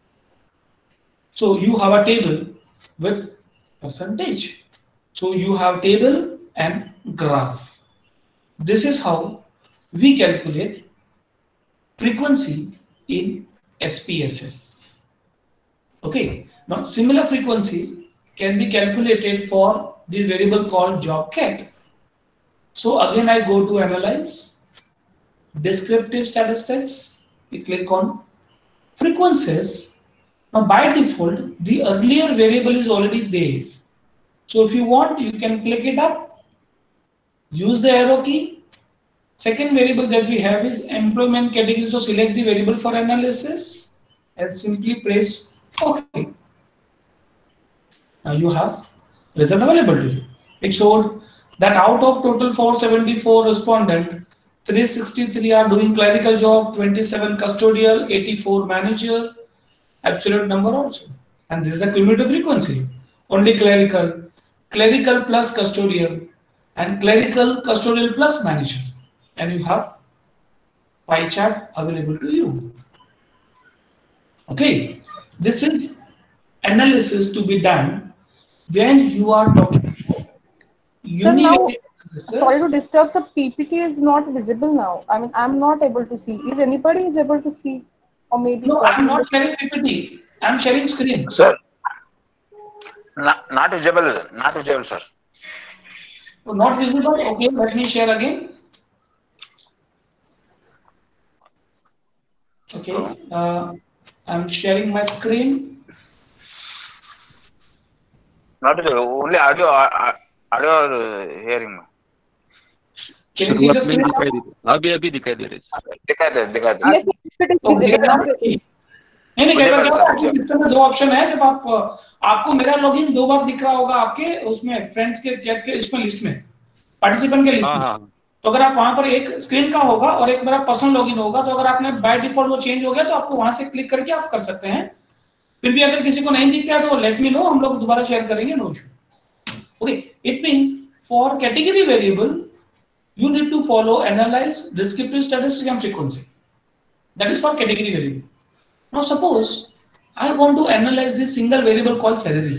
so you have a table with percentage. So you have table and graph. This is how we calculate frequency in S P S S. Okay, now similar frequency can be calculated for the variable called job cat. So again I go to analyze, descriptive statistics, we click on frequencies. Now by default, the earlier variable is already there. So if you want, you can click it up, use the arrow key. Second variable that we have is employment category. So select the variable for analysis and simply press OK. Now you have Result available to you. It showed that out of total four seventy-four respondent, three sixty-three are doing clerical job, twenty-seven custodial, eighty-four manager, absolute number also. And this is the cumulative frequency. Only clerical, clerical plus custodial, and clerical, custodial plus manager. And you have pie chart available to you. Okay, this is analysis to be done when you are talking. So now, sorry to disturb, so P P T is not visible now. I mean, I'm not able to see. Is anybody is able to see? Or maybe no, I'm not sharing P P T. I'm sharing screen. Sir, not, not visible, not visible, sir. So not visible. Okay, let me share again. Okay, uh, I'm sharing my screen. Not visible, only audio, audio or hearing. Can you see the screen? अभी अभी दिखाई दे रही है. दिखा दे, दिखा दे. yes, it is visible now. नहीं नहीं क्या क्या आपके सिस्टम में दो ऑप्शन है. जब आप आपको मेरा लॉगिन दो बार दिख रहा होगा आपके उसमें फ्रेंड्स के चैट के इसमें लिस्ट में पार्टिसिपेंट के लिस्ट में. तो अगर आप वहां पर एक स्क्रीन का होगा और एक मेरा पर्सनल लॉगिन होगा, तो अगर आपने बाय डिफॉल्ट वो चेंज हो गया तो आपको वहां से क्लिक करके आप कर सकते हैं. फिर भी अगर किसी को नहीं दिखता है तो लेट मी नो, हम लोग दोबारा शेयर करेंगे. No issue. Okay, it means for category variable you need to follow analyze, descriptive statistic and frequency. That is for category variable. Now suppose I want to analyze this single variable called salary.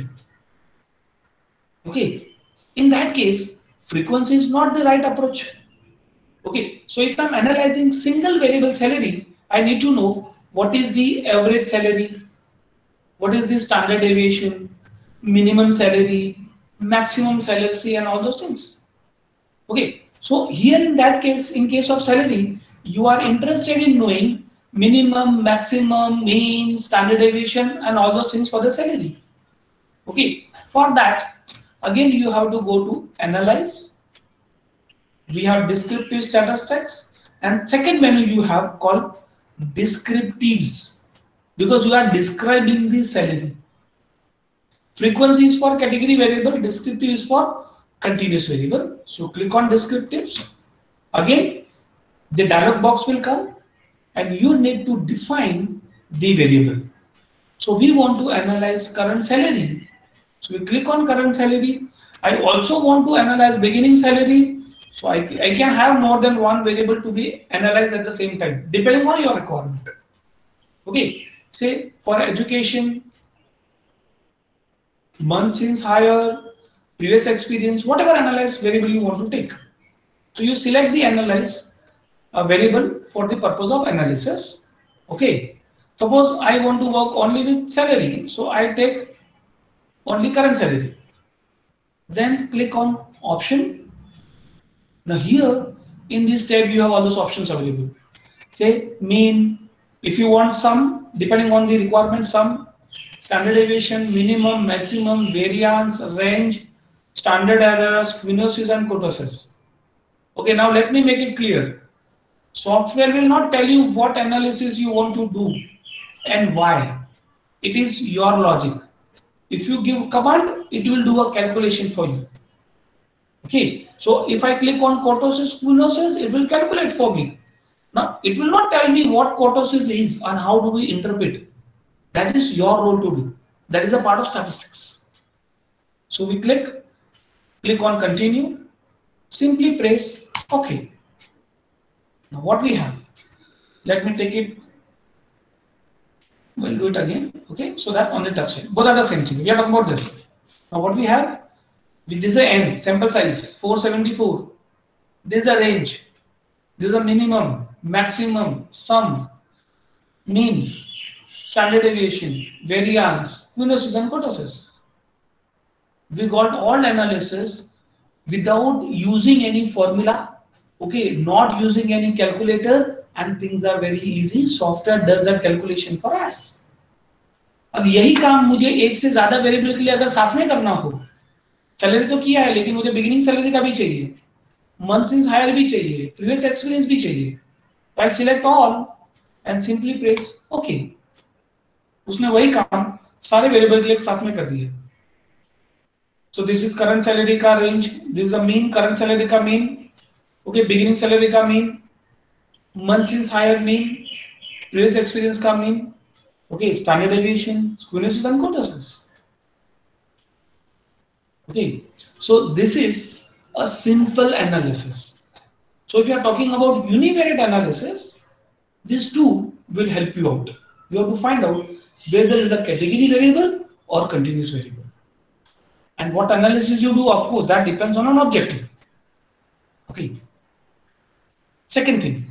Okay, in that case frequency is not the right approach. Okay, so if I'm analyzing single variable salary, I need to know what is the average salary, what is the standard deviation, minimum salary, maximum salary, and all those things. Okay, so here in that case, in case of salary, you are interested in knowing minimum, maximum, mean, standard deviation, and all those things for the salary. Okay, for that, again you have to go to analyze. We have descriptive statistics, and second menu you have called descriptives, because you are describing the salary. Frequency is for category variable, descriptive is for continuous variable. So click on descriptives. Again, the dialog box will come and you need to define the variable. So we want to analyze current salary. So we click on current salary. I also want to analyze beginning salary. So I, I can have more than one variable to be analyzed at the same time, depending on your requirement. Okay, say for education, month since hire, previous experience, whatever analyze variable you want to take. So you select the analyze uh, variable for the purpose of analysis. Okay, suppose I want to work only with salary, so I take only current salary. Then click on option. Now here in this tab you have all those options available. Say mean, if you want some, depending on the requirement, some, standard deviation, minimum, maximum, variance, range, standard errors, quinosis, and kurtosis. Okay, now let me make it clear. Software will not tell you what analysis you want to do and why. It is your logic. If you give command, it will do a calculation for you. Okay, so if I click on kurtosis, quinosis, it will calculate for me. Now, it will not tell me what kurtosis is and how do we interpret. That is your role to do. That is a part of statistics. So we click. Click on continue, simply press OK. Now what we have, let me take it, we'll do it again. Okay, so that on the top side, both are the same thing. We are talking about this. Now what we have, this is a n, sample size four seventy-four. This is a range. This is a minimum, maximum, sum, mean, standard deviation, variance, quinosis, and kurtosis. We got all analysis without using any formula, okay, not using any calculator, and things are very easy. Software does that calculation for us. अब यही काम मुझे एक से ज्यादा variable के लिए अगर साथ में करना हो, सैलरी तो किया है लेकिन मुझे बिगिनिंग सैलरी का भी चाहिए, मंथ सिंस हायर भी चाहिए, प्रीवियस एक्सपीरियंस भी चाहिए, I select all and simply press okay. उसने वही काम सारे वेरिएबल के लिए साथ में कर दिया. So this is current salary ka range. This is the mean, current salary ka mean. Okay, beginning salary ka mean. Months since hire mean. Previous experience ka mean. Okay, standard deviation, skewness and kurtosis. Okay, so this is a simple analysis. So if you are talking about univariate analysis, these two will help you out. You have to find out whether there is a category variable or continuous variable. And what analysis you do, of course, that depends on an objective. Okay. Second thing,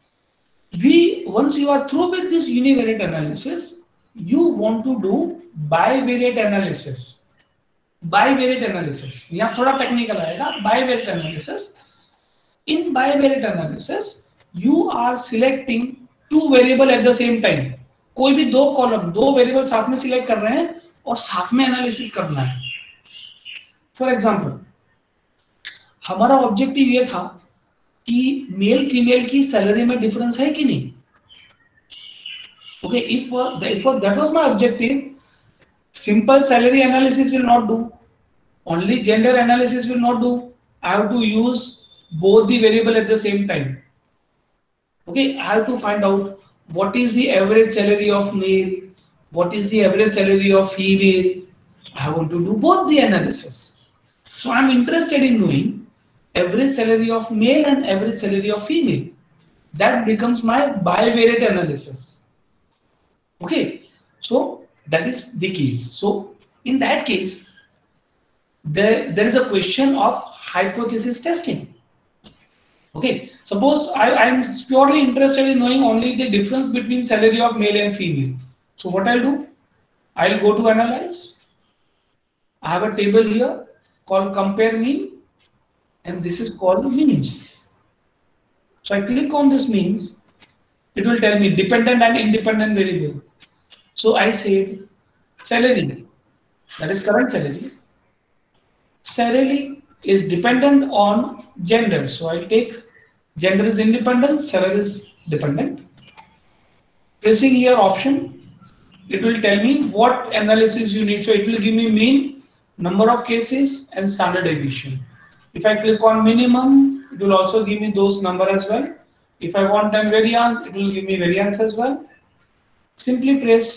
we once you are through with this univariate analysis, you want to do bivariate analysis. Bivariate analysis. यहाँ थोड़ा technical आएगा. Bivariate analysis. In bivariate analysis, you are selecting two variable at the same time. कोई भी दो column, दो variable साथ में select कर रहे हैं और साथ में एनालिसिस करना है. फॉर एग्जांपल, हमारा ऑब्जेक्टिव ये था कि मेल फीमेल की सैलरी में डिफरेंस है कि नहीं. Okay, if if that was my objective, simple salary analysis will not do, only gender analysis will not do. I have to use both the variable at the same time. Okay, I have to find out what is the average salary of male, what is the average salary of female. I want to do both the analysis. So I'm interested in knowing average salary of male and average salary of female. That becomes my bivariate analysis. Okay, so that is the case. So in that case, there, there is a question of hypothesis testing. Okay, suppose I am purely interested in knowing only the difference between salary of male and female. So what I'll do, I'll go to analyze. I have a table here called compare mean, and this is called means. So I click on this means. It will tell me dependent and independent variable. So I say salary, that is current salary. Salary is dependent on gender. So I take gender is independent, salary is dependent. Pressing here option, it will tell me what analysis you need. So it will give me mean, number of cases and standard deviation. If I click on minimum, it will also give me those number as well. If I want an variance, it will give me variance as well. Simply press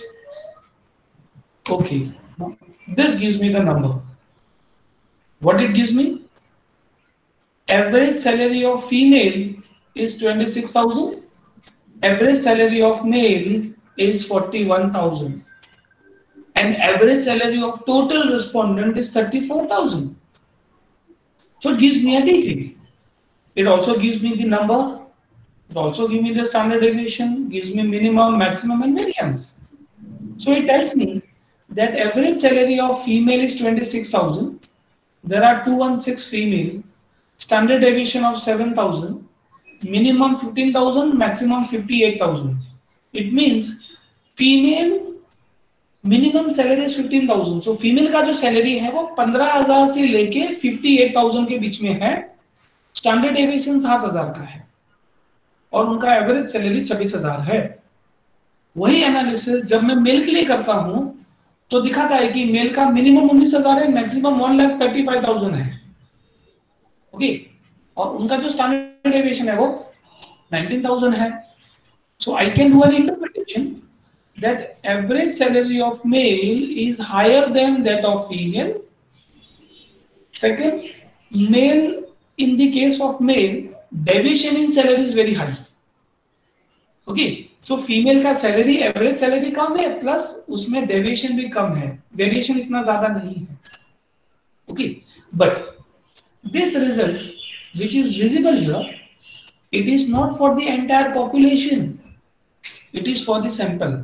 OK. This gives me the number. What it gives me? Average salary of female is twenty-six thousand. Average salary of male is forty-one thousand. And average salary of total respondent is thirty-four thousand. So it gives me a detail. It also gives me the number. It also gives me the standard deviation, gives me minimum, maximum and variance. So it tells me that average salary of female is twenty-six thousand. There are two hundred sixteen female, standard deviation of seven thousand, minimum fifteen thousand, maximum fifty-eight thousand. It means female minimum salary is fifteen thousand. So female का जो salary है वो पंद्रह हज़ार से लेके अट्ठावन हज़ार के बीच में है, standard deviation सात हज़ार का है और उनका average salary छब्बीस हज़ार है. वही analysis जब मैं male के लिए करता हूँ तो दिखाता है कि मेल का मिनिमम उन्नीस हज़ार है, maximum one lakh thirty five thousand है. ओके, और उनका जो स्टैंडर्ड डेविएशन है वो नाइनटीन थाउजेंड है. So I can do an interpretation that average salary of male is higher than that of female. Second, male in the case of male deviation in salary is very high. Okay, तो female का salary average salary कम है plus उसमें deviation भी कम है, variation इतना ज्यादा नहीं है. Okay, but this result which is visible here, it is not for the entire population, it is for the sample.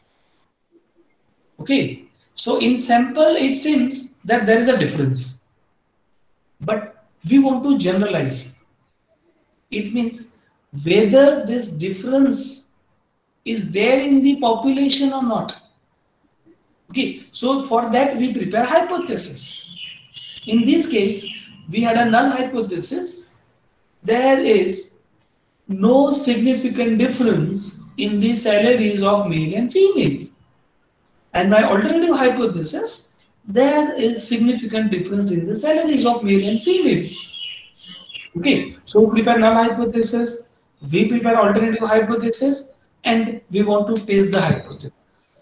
Okay, so in sample it seems that there is a difference, but we want to generalize. It means whether this difference is there in the population or not. Okay, so for that we prepare hypothesis. In this case, we had a null hypothesis. There is no significant difference in the salaries of male and female. And my alternative hypothesis there is significant difference in the salaries of male and female. Okay, so we prepare null hypothesis, we prepare alternative hypothesis, and we want to test the hypothesis.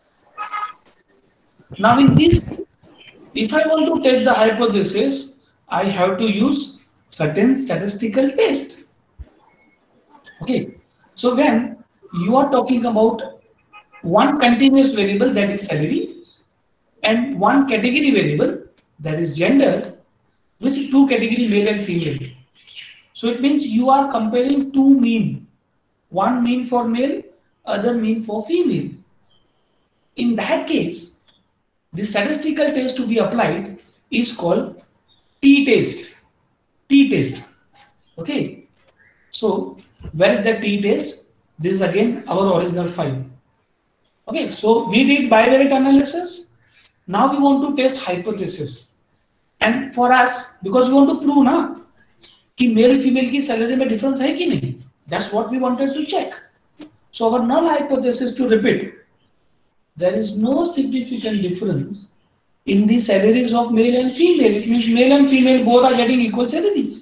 Now in this, if I want to test the hypothesis, I have to use certain statistical test. Okay, so when you are talking about one continuous variable, that is salary, and one category variable, that is gender, with two category male and female. So it means you are comparing two mean, one mean for male, other mean for female. In that case, the statistical test to be applied is called t-test. T-test. Okay. So where is the t-test? This is again our original file. Okay. So we did bivariate analysis. Now we want to test hypothesis. And for us, because we want to prove na कि male female की salary में difference है कि नहीं, that's what we wanted to check. So our null hypothesis, to repeat, there is no significant difference in the salaries of male and female. It means male and female both are getting equal salaries.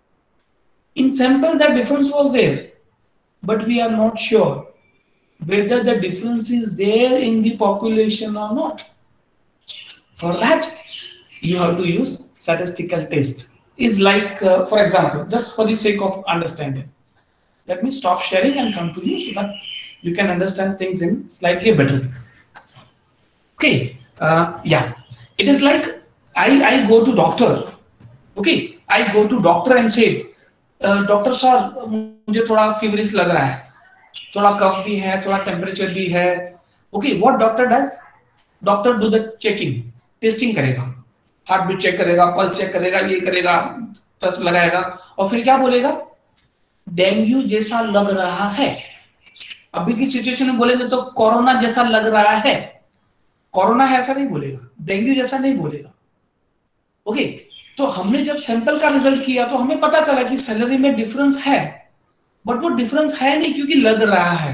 In sample that difference was there, but we are not sure whether the difference is there in the population or not. For that, you have to use statistical test. Is like, uh, for example, just for the sake of understanding, let me stop sharing and come to you so that you can understand things in slightly better. Okay, uh, yeah, it is like I, I go to doctor. Okay, I go to doctor and say, uh, doctor sir, मुझे थोड़ा feverish लग रहा है, थोड़ा cough भी है, थोड़ा temperature भी है. Okay, what doctor does? Doctor do the checking, testing करेगा. हार्ट बीट चेक करेगा, पल्स चेक करेगा, ये करेगा, टेस्ट लगाएगा, और फिर क्या बोलेगा? डेंगू जैसा लग रहा है. अभी की सिचुएशन में बोलेंगे तो कोरोना जैसा लग रहा है. कोरोना है ऐसा नहीं बोलेगा, डेंगू जैसा नहीं बोलेगा. ओके, तो हमने जब सैंपल का रिजल्ट किया तो हमें पता चला कि सैलरी में डिफरेंस है, बट वो डिफरेंस है नहीं क्योंकि लग रहा है.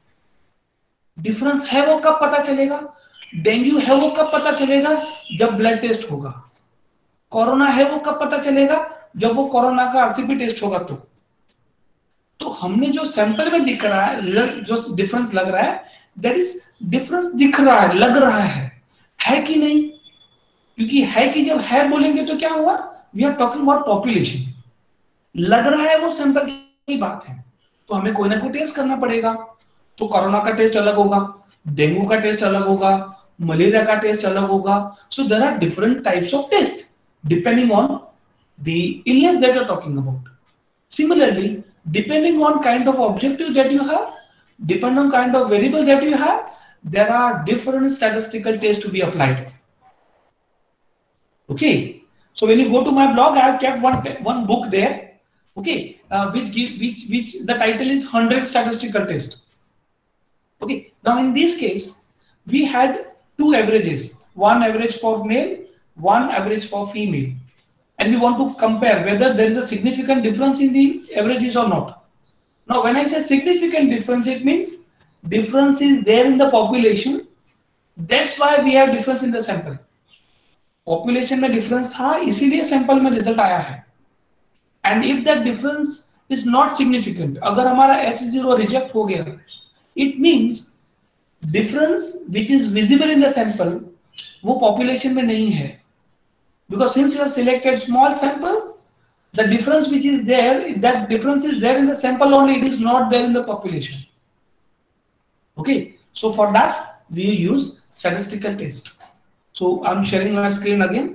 डिफरेंस है वो कब पता चलेगा? डेंगू है वो कब पता चलेगा? जब ब्लड टेस्ट होगा. कोरोना है वो कब पता चलेगा? जब वो कोरोना का आरसीपी टेस्ट होगा. तो तो हमने जो सैंपल में दिख रहा है, रिजल्ट जो डिफरेंस लग रहा है, दैट इज डिफरेंस दिख रहा है, लग रहा है, है कि नहीं? क्योंकि है कि जब है बोलेंगे तो क्या हुआ? We are talking about population. लग रहा है वो सैंपल की बात है, तो हमें कोई ना कोई टेस्ट करना पड़ेगा. तो कोरोना का टेस्ट अलग होगा, डेंगू का टेस्ट अलग होगा, मलेरिया का टेस्ट अलग होगा. So there are different types of test depending on the illness that you're talking about. Similarly, depending on kind of objective that you have, depending on kind of variable that you have, there are different statistical tests to be applied. Okay, so when you go to my blog, I have kept one one book there. Okay, uh, which give which which the title is one hundred statistical tests. Okay, now in this case, we had two averages, one average for male, one average for female, and we want to compare whether there is a significant difference in the averages or not. Now when I say significant difference, it means difference is there in the population. That's why we have difference in the sample. Population में difference था, इसीलिए sample में result आया है. And if that difference is not significant, अगर हमारा H zero reject हो गया, it means difference which is visible in the sample वो population में नहीं है. Because since you have selected small sample, the difference which is there, that difference is there in the sample only, it is not there in the population. Okay, so for that we use statistical test. So I'm sharing my screen again.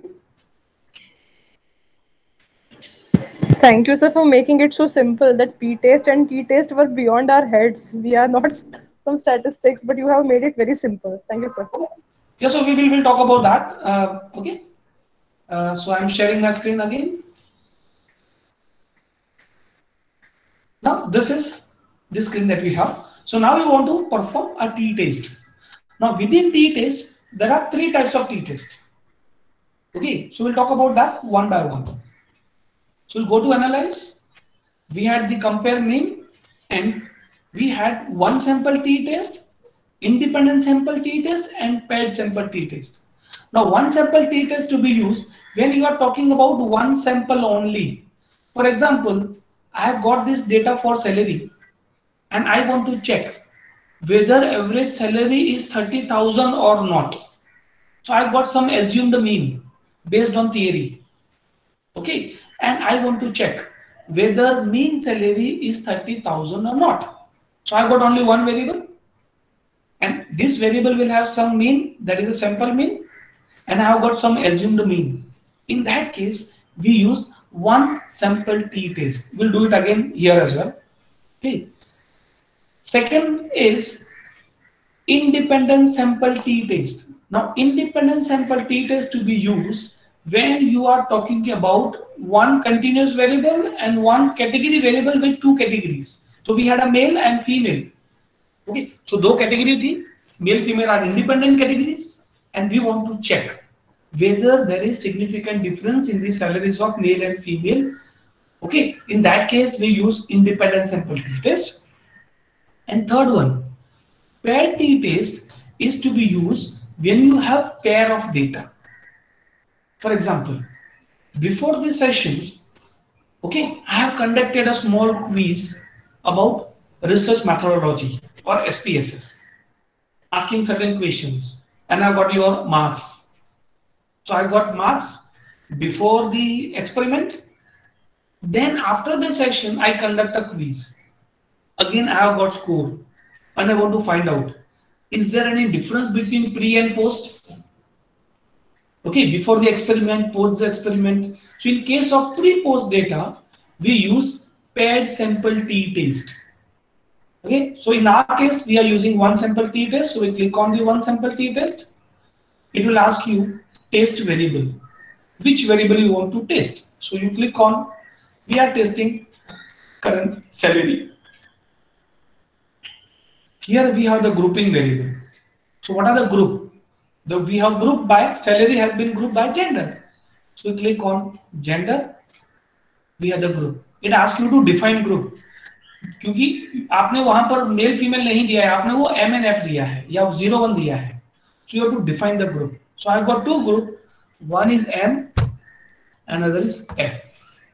Thank you, sir, for making it so simple that p-test and t-test were beyond our heads. We are not from statistics, but you have made it very simple. Thank you, sir. Yeah, so we will we'll talk about that. Uh, okay. Uh, so I'm sharing my screen again. Now this is the screen that we have. So now we want to perform a t-test. Now within t-test, there are three types of t-test. Okay, so we'll talk about that one by one. So we'll go to analyze. We had the compare mean, and we had one sample t-test, independent sample t-test, and paired sample t-test. Now, one sample t-test to be used when you are talking about one sample only. For example, I have got this data for salary and I want to check whether average salary is thirty thousand or not. So I've got some assumed mean based on theory. Okay, and I want to check whether mean salary is thirty thousand or not. So I've got only one variable, and this variable will have some mean, that is a sample mean, and I've got some assumed mean. In that case, we use one sample t-test. We'll do it again here as well. Okay. Second is independent sample t-test. Now, independent sample t-test to be used when you are talking about one continuous variable and one category variable with two categories. So we had a male and female. Okay, so दो category थी, male female are independent categories, and we want to check whether there is significant difference in the salaries of male and female. Okay, in that case we use independent sample t-test. And third one, pair t-test is to be used when you have pair of data. For example, before the sessions, okay, I have conducted a small quiz about research methodology or S P S S, asking certain questions, and I got your marks. So I got marks before the experiment. Then after the session, I conduct a quiz. Again, I have got score, and I want to find out, is there any difference between pre and post? Okay, before the experiment, post the experiment. So in case of pre-post data, we use paired sample t-test. Okay, so in our case, we are using one sample t-test. So we click on the one sample t-test. It will ask you test variable. Which variable you want to test? So you click on, we are testing current salary. Here we have the grouping variable. So what are the group? The we have grouped by salary has been grouped by gender. So we click on gender. We have the group. It asks you to define group. क्योंकि आपने वहां पर male female नहीं दिया है, आपने वो M and F दिया है या zero one दिया है. So you have to define the group. So I've got two group. One is M, another is F.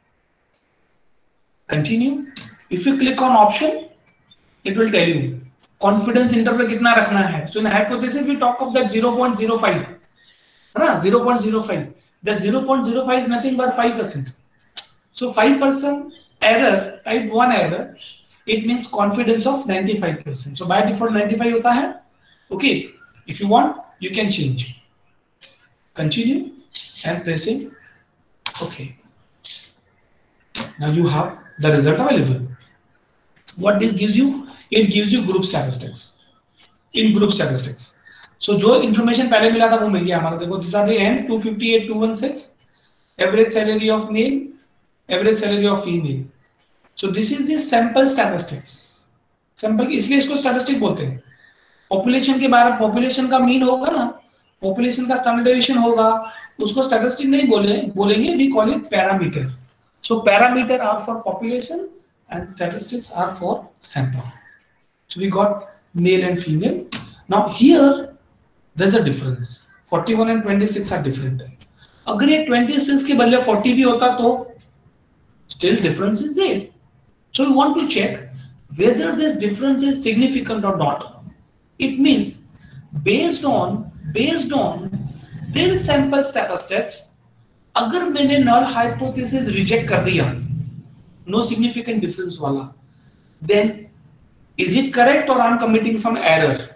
Continue. If you click on option, it will tell you confidence interval कितना रखना है. So in hypothesis we talk of that zero point zero five, है ना, zero point zero five. That zero point zero five is nothing but five percent. So five percent error, type one error, it means confidence of ninety-five percent. So by default ninety-five होता है. Okay, if you want, you can change. Continue and pressing OK. Now you have the result available. What this gives you? It gives you group statistics. In group statistics. So जो information पहले मिला था वो मिल गया हमारा. देखो, these are the M two fifty-eight two sixteen, average salary of male, average salary of female. So this is the sample statistics. Sample इसलिए इसको statistic बोलते हैं. Population के बारे में population का mean होगा ना, population का standardization होगा, उसको statistic नहीं बोले बोलेंगे. We call it parameter. So parameter are for population and statistics are for sample. So we got male and female. Now here there's a difference. forty-one and twenty-six are different. अगर ये twenty-six के बदले forty भी होता तो still difference is there. So you want to check whether this difference is significant or not. It means based on based on this sample statistics, अगर मैंने null hypothesis reject कर दिया, no significant difference वाला, then is it correct or I'm committing some error?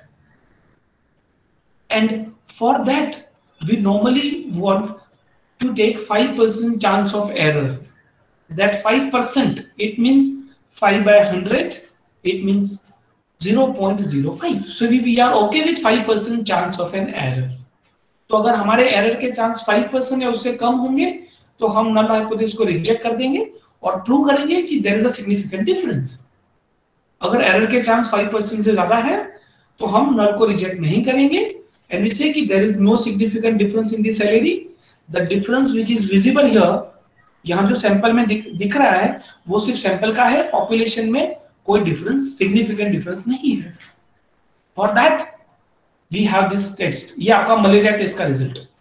And for that, we normally want to take five percent chance of error. That five percent, it means five by one hundred, it means zero point zero five. So we, we are okay with five percent chance of an error. तो अगर हमारे error के chance five percent या उससे कम होंगे तो हम null hypothesis को reject कर देंगे और prove करेंगे कि there is a significant difference. अगर error के chance five percent से ज्यादा है तो हम null को reject नहीं करेंगे and we say कि there is no significant difference in the salary. The difference which is visible here, यहाँ जो सैंपल में दिख, दिख रहा है वो सिर्फ सैंपल का है, पॉपुलेशन में कोई डिफरेंस, सिग्निफिकेंट डिफरेंस नहीं है. For that we have this test. ये आपका मलेरिया टेस्ट का रिजल्ट है.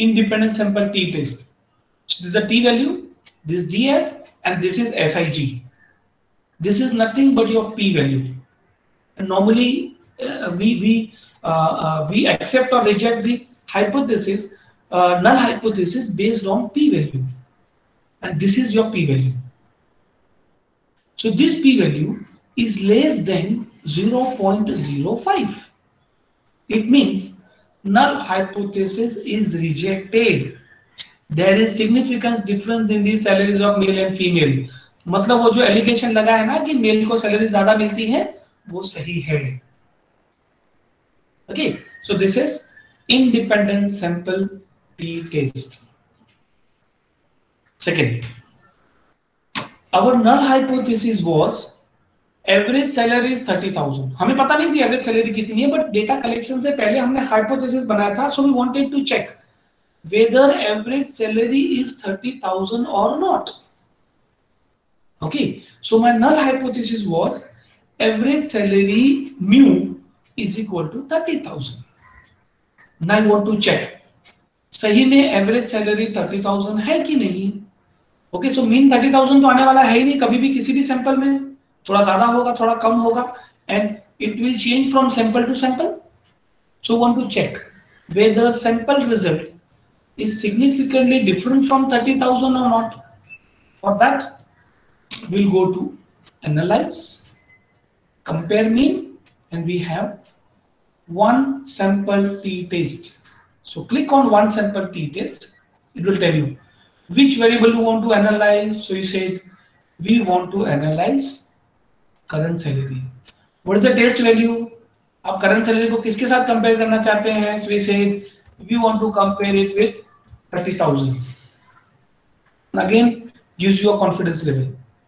independent sample t test. So this is the t value, this D F, and this is S I G. This is nothing but your p value. And normally uh, we we uh, uh, we accept or reject the hypothesis, uh, null hypothesis based on p value, and this is your p value. So this p value is less than zero point zero five. It means null hypothesis is rejected. There is significant difference in the salaries of male and female. मतलब वो जो allegation लगा है ना कि mail को salary ज्यादा मिलती है, वो सही है. Okay, so this is independent sample t test. Second, our null hypothesis was average salary is thirty thousand. हमें पता नहीं थी average salary कितनी है, but डेटा कलेक्शन से पहले हमने hypothesis बनाया था, so we wanted to check whether average salary is thirty thousand or not. Okay, so my null hypothesis was average salary mu is equal to thirty thousand. Now I want to check सही में average salary thirty thousand है कि नहीं. Okay, so mean thirty thousand तो आने वाला है ही नहीं कभी भी किसी भी सैंपल में, थोड़ा ज्यादा होगा थोड़ा कम होगा, and it will change from sample to sample. So want to check whether sample result is significantly different from thirty thousand or not. For that we'll go to analyze, compare mean, and we have one sample t test. So click on one sample t test. It will tell you which variable you want to analyze. So you said we want to analyze current salary. What is the test value? आप current salary को किसके साथ compare करना चाहते हैं? So we said we want to compare it with thirty thousand. Again, use your confidence level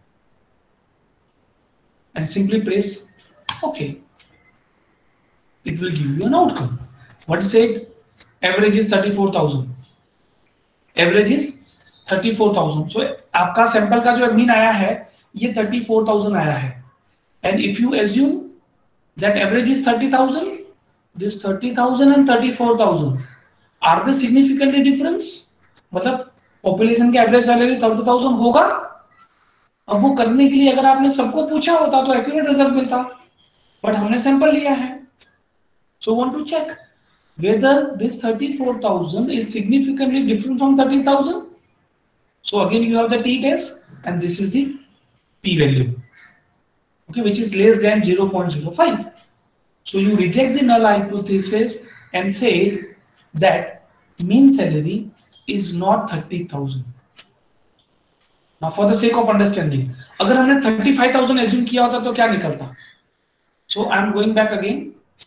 and simply press OK. It will give you an outcome. What is it? Average is thirty-four thousand. Average is thirty-four thousand. So आपका sample का जो mean आया है ये thirty-four thousand आया है. And if you assume that average is thirty thousand, this thirty thousand and thirty-four thousand are the significantly difference? मतलब population के average salary thirty thousand होगा. अब वो करने के लिए अगर आपने सबको पूछा होता तो accurate result मिलता, but हमने सैंपल लिया है. So want to check whether this thirty-four thousand is significantly different from thirty thousand. So again you have the t test and this is the p value, okay, which is less than zero point zero five. So you reject the null hypothesis and say that mean salary is not thirty thousand. Now for the sake of understanding, अगर हमने thirty-five thousand assume किया होता तो क्या निकलता? So I am going back again.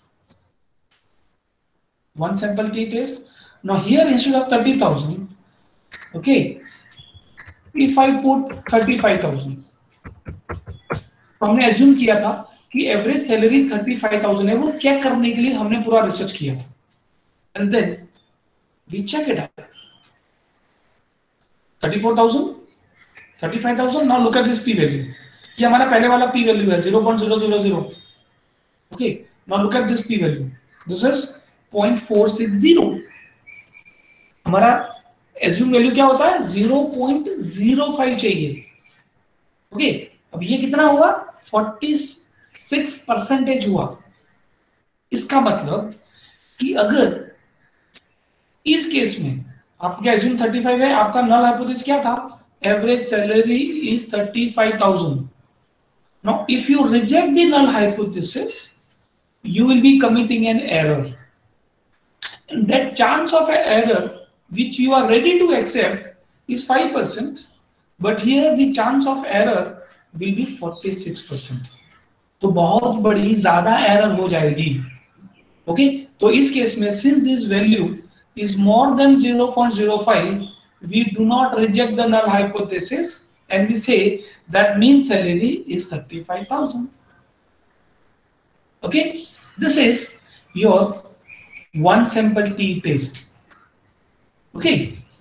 One sample t test. Now here instead of thirty thousand, okay, if I put thirty-five thousand, तो हमने assume किया था कि average salary thirty-five thousand है, वो चेक करने के लिए हमने पूरा रिसर्च किया था, and then we check it out. thirty-four thousand, thirty-five thousand. Now look at this p value. ये हमारा पहले वाला p value है zero point zero zero zero. Okay. Now look at this p value. This is zero point four six zero. हमारा assume value क्या होता है? zero point zero five चाहिए. Okay. अब ये कितना हुआ? forty-six परसेंटेज हुआ. इसका मतलब कि अगर इस केस में आपका assume thirty-five है, आपका null hypothesis क्या था? Average salary is thirty-five thousand. Now, if you reject the null hypothesis, you will be committing an error. And that chance of an error, which you are ready to accept, is five percent. But here the chance of error will be forty-six percent. तो बहुत बड़ी ज़्यादा error हो जाएगी. Okay? तो इस case में since this value is more than zero point zero five, we do not reject the null hypothesis and we say that mean salary is thirty-five thousand. Okay, this is your one sample t test. Okay,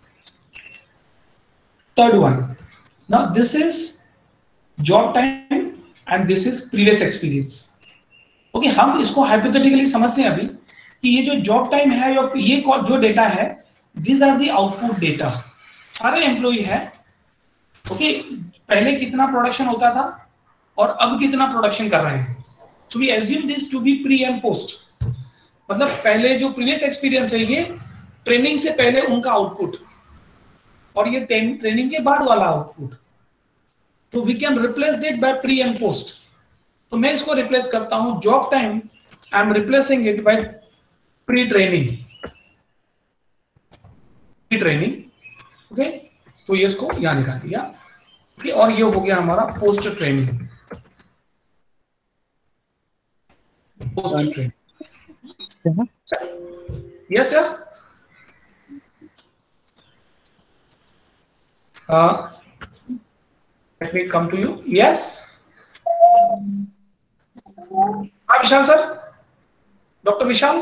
third one. Now this is job time and this is previous experience. Okay, हम इसको hypothetically समझते हैं अभी कि ये जो job time है, ये जो डेटा है, these are the output data. सारे एम्प्लॉई है, ओके, पहले कितना प्रोडक्शन होता था और अब कितना प्रोडक्शन कर रहे हैं. So we assume this to be pre and post. मतलब पहले जो प्रीवियस एक्सपीरियंस है ये ट्रेनिंग से पहले उनका आउटपुट और ये ट्रेनिंग के बाद वाला आउटपुट. तो we can replace it by pre and post. तो मैं इसको रिप्लेस करता हूं job time, I am replacing it by pre training. Pre training, okay, तो ये इसको यहां निकाल दिया. ओके, और ये हो गया हमारा post training. Post training, yes sir. uh let me come to you. Yes, hi Vishal sir, Doctor Vishal.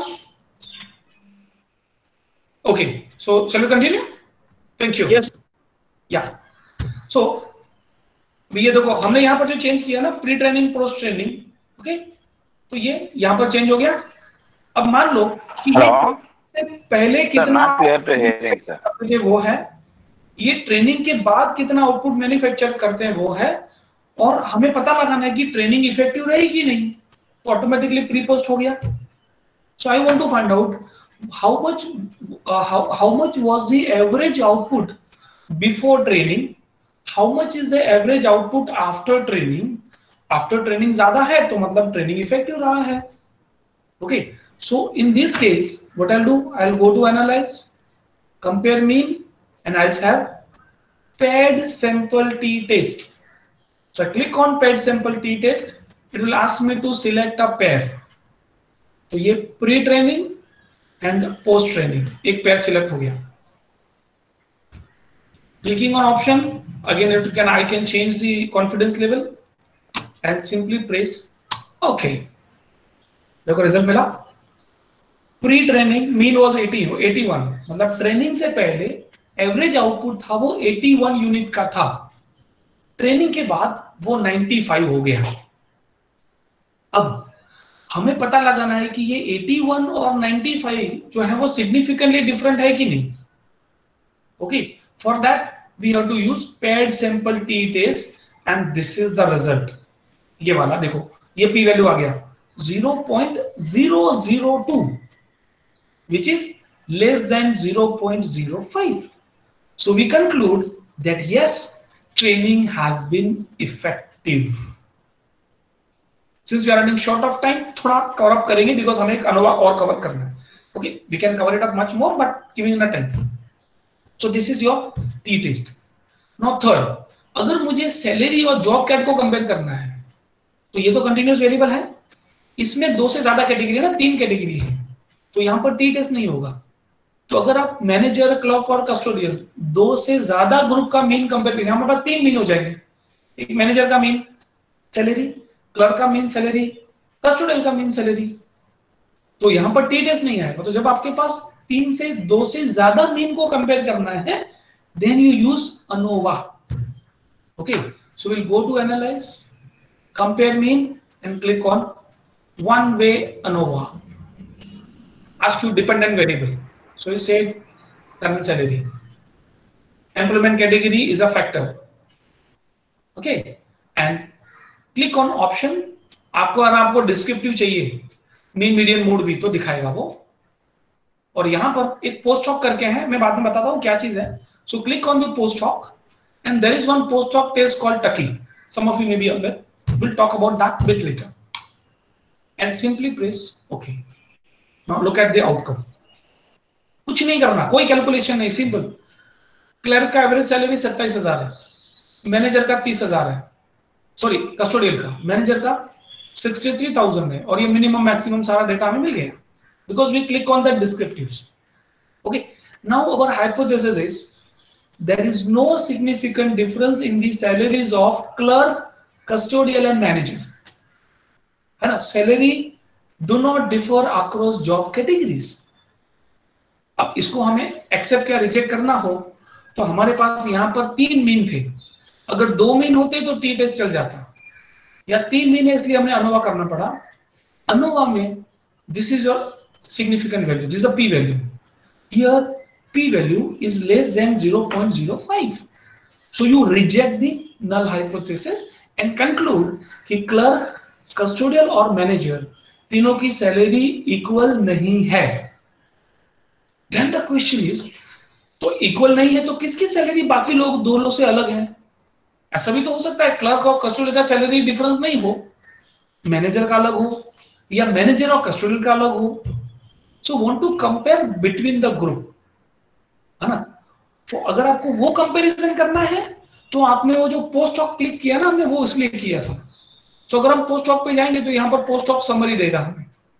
Okay, so shall we continue? Thank you. Yes. Yeah, so ये देखो हमने यहाँ पर जो चेंज किया ना, pre training post training, okay, तो ये यहाँ पर चेंज हो गया. अब मान लो कि ये पहले कितना sir, वो है, ये ट्रेनिंग के बाद कितना आउटपुट मैन्युफैक्चर करते हैं वो है, और हमें पता लगाना है कि ट्रेनिंग इफेक्टिव रही कि नहीं. तो ऑटोमेटिकली प्री पोस्ट हो गया. So I want to find out how much how much was the average output before training, how much is the average output after training. After training ज्यादा है तो मतलब ट्रेनिंग इफेक्टिव रहा है. Okay, so in this case what I'll do, I'll go to analyze, compare mean, and I'll have paired sample t-test. So I click on paired sample t-test, it will ask me to select a pair. तो ये pre training and post training एक pair select हो गया. Clicking on option, again it can I can change the confidence level and simply press OK. देखो result मिला. Pre training mean was अस्सी, इक्यासी, मतलब ट्रेनिंग से पहले एवरेज आउटपुट था वो इक्यासी यूनिट का था. ट्रेनिंग के बाद वो पचानवे हो गया. अब हमें पता लगाना है कि ये इक्यासी और पचानवे जो है वो सिग्निफिकेंटली डिफरेंट है कि नहीं. Okay, for that we have to use paired sample t test and this is the result. ये वाला देखो, ये पी वैल्यू आ गया zero point zero zero two, which is less than zero point zero five. So we conclude that yes, training has been effective. Since we are running short of time, थोड़ा cover up करेंगे because हमें एक ANOVA और cover करना है. Okay, we can cover it up much more, but giving enough time. So this is your T test. Now third, अगर मुझे salary और जॉब कैट को कंपेयर करना है, तो ये तो कंटिन्यूस वेरिएबल है. इसमें दो से ज्यादा कैटेगरी है ना, तीन कैटेगरी है, तो यहाँ पर टी टेस्ट नहीं होगा. तो अगर आप मैनेजर, क्लर्क और कस्टोडियन दो से ज्यादा ग्रुप का मीन कंपेयर करें, यहाँ पर तीन मीन हो जाएंगे. एक मैनेजर का मीन सैलरी, क्लर्क का मीन सैलरी, कस्टोडियन का मीन सैलरी. तो यहाँ पर टी टेस्ट नहीं आएगा. तो जब आपके पास तीन से दो से ज्यादा मीन को कंपेयर करना है, then you use ANOVA. Okay, so will go to analyse, compare mean and click on one way ANOVA. Ask you dependent variable, so you say current salary. Employment category is a factor. Okay, and click on option. आपको अगर आपको descriptive चाहिए, mean median mode भी, तो दिखाएगा वो. और यहाँ पर एक पोस्ट हॉक करके है, मैं बाद में बताता हूँ क्या चीज है. So click on the post hoc, and there is one post hoc test called Tucky. Some of you may be aware. We'll talk about that bit later. And simply press OK. Now look at the outcome. कुछ नहीं करना, कोई calculation नहीं, simple. Clerk का average salary सत्ताईस हजार है, manager का तीस हजार है, सॉरी कस्टोडियल का, मैनेजर का सिक्सटी थ्री थाउजेंड है, और ये मिनिमम मैक्सिमम सारा डेटा हमें मिल गया because we click on that descriptives. Okay, now our hypothesis is there is no significant difference in the salaries of clerk, custodial and manager. है ना, salary do not differ across job categories. अब इसको हमें accept या reject करना हो तो हमारे पास यहाँ पर तीन मीन थे. अगर दो मीन होते तो टी टेस्ट चल जाता, या तीन मीन है इसलिए हमने अनोवा करना पड़ा. अनोवा में this is your significant value, this is a p value. Here p value is less than zero point zero five. So you reject the null hypothesis and conclude कि clerk, custodial और manager तीनों की salary equal नहीं है. Then the question is, तो equal नहीं है तो किसकी सैलरी बाकी लोग दोनों से अलग है? ऐसा भी तो हो सकता है क्लर्क और कस्टोडियल का सैलरी डिफरेंस नहीं हो, मैनेजर का अलग हो या मैनेजर और कस्टोडियल का अलग हो. So want to compare between the group, है ना. तो अगर आपको वो कंपैरिजन करना है तो आपने वो जो पोस्ट ऑफ क्लिक किया ना, हमने वो इसलिए किया था. तो अगर हम पोस्ट ऑफ पे जाएंगे तो यहाँ पर पोस्ट ऑफ समरी देगा हमें.